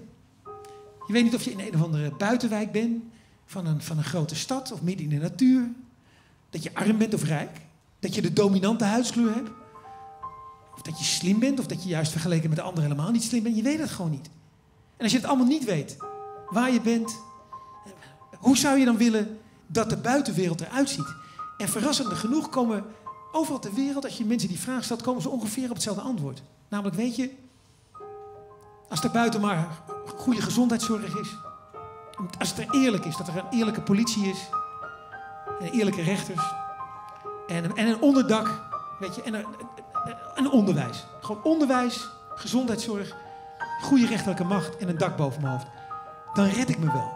Je weet niet of je in een of andere buitenwijk bent, van een, van een grote stad of midden in de natuur. Dat je arm bent of rijk. Dat je de dominante huidskleur hebt. Of dat je slim bent, of dat je juist vergeleken met de anderen helemaal niet slim bent. Je weet het gewoon niet. En als je het allemaal niet weet, waar je bent, hoe zou je dan willen dat de buitenwereld eruit ziet? En verrassend genoeg komen overal ter wereld, als je mensen die vraag stelt, komen ze ongeveer op hetzelfde antwoord. Namelijk, weet je, als er buiten maar goede gezondheidszorg is, als het er eerlijk is, dat er een eerlijke politie is, en eerlijke rechters, en, en een onderdak, weet je, en een, een onderwijs. Gewoon onderwijs, gezondheidszorg, goede rechterlijke macht en een dak boven mijn hoofd. Dan red ik me wel.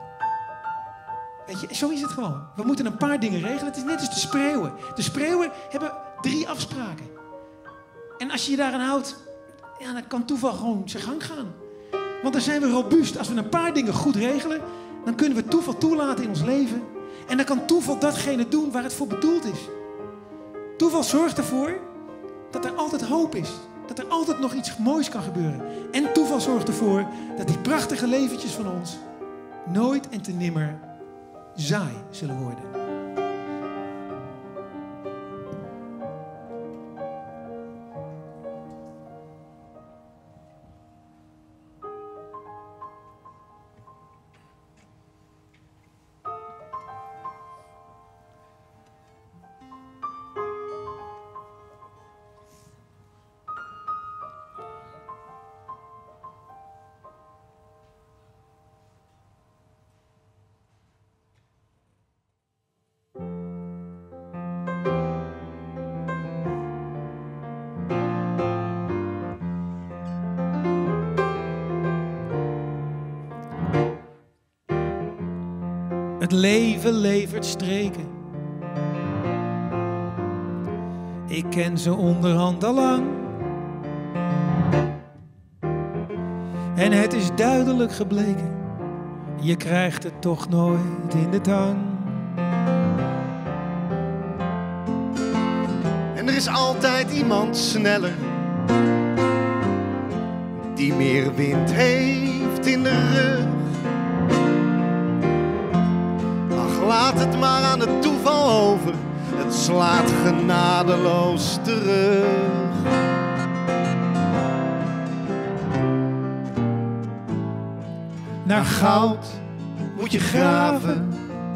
Weet je, zo is het gewoon. We moeten een paar dingen regelen. Het is net als de spreeuwen. De spreeuwen hebben drie afspraken. En als je je daaraan houdt, ja, dan kan toeval gewoon zijn gang gaan. Want dan zijn we robuust. Als we een paar dingen goed regelen, dan kunnen we toeval toelaten in ons leven. En dan kan toeval datgene doen waar het voor bedoeld is. Toeval zorgt ervoor dat er altijd hoop is. Dat er altijd nog iets moois kan gebeuren. En toeval zorgt ervoor dat die prachtige leventjes van ons nooit en te nimmer saai zullen worden. Het leven levert streken. Ik ken ze onderhand al lang. En het is duidelijk gebleken, je krijgt het toch nooit in de tang. En er is altijd iemand sneller, die meer wind heeft in de rug. Ach, laat het maar aan het toeval over, het slaat genadeloos terug. Naar goud moet je graven,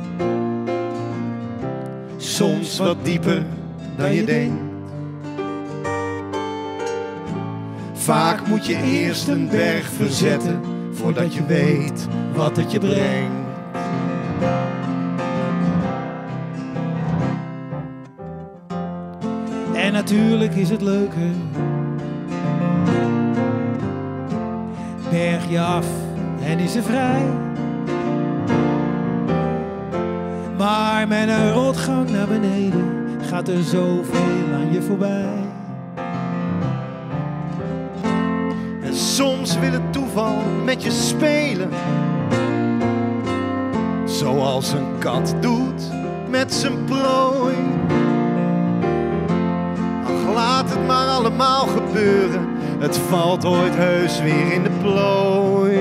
soms wat dieper dan je denkt. Vaak moet je eerst een berg verzetten, voordat je weet wat het je brengt. En natuurlijk is het leuker. Berg je af en is er vrij. Maar met een rotgang naar beneden gaat er zoveel aan je voorbij. En soms wil het toeval met je spelen, zoals een kat doet met zijn prooi. Ach, laat het maar allemaal gebeuren, het valt ooit heus weer in de plooi.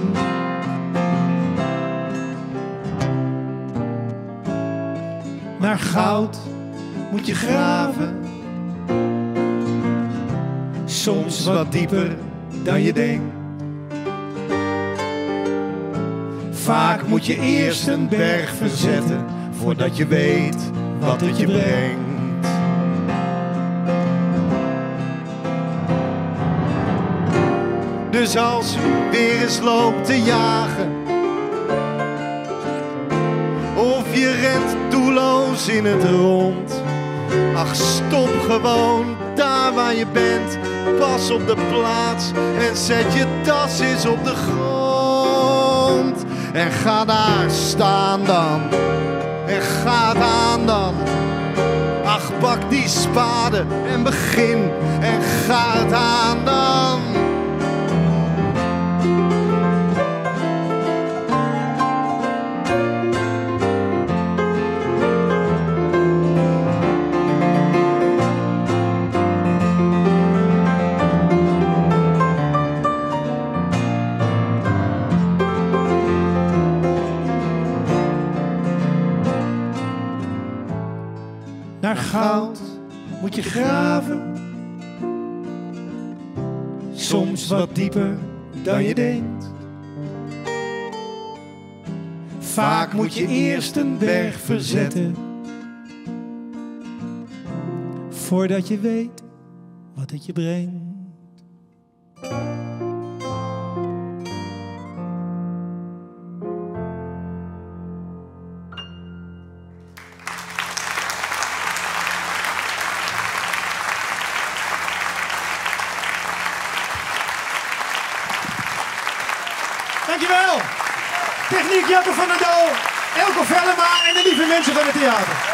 Naar goud moet je graven, soms wat dieper dan je denkt. Vaak moet je eerst een berg verzetten, voordat je weet wat het je brengt. Dus als u weer eens loopt te jagen, of je rent doelloos in het rond, ach, stop gewoon daar waar je bent. Pas op de plaats en zet je tas eens op de grond. En ga daar staan dan, en ga het aan dan. Ach, pak die spade en begin, en ga het aan dan. Naar goud moet je graven, soms wat dieper dan je denkt. Vaak moet je eerst een berg verzetten, voordat je weet wat het je brengt. Dankjewel. Techniek Jacco van der Doel, Elko Vellema en de lieve mensen van het theater.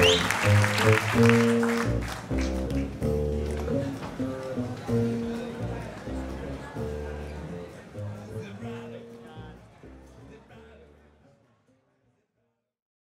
Thank you.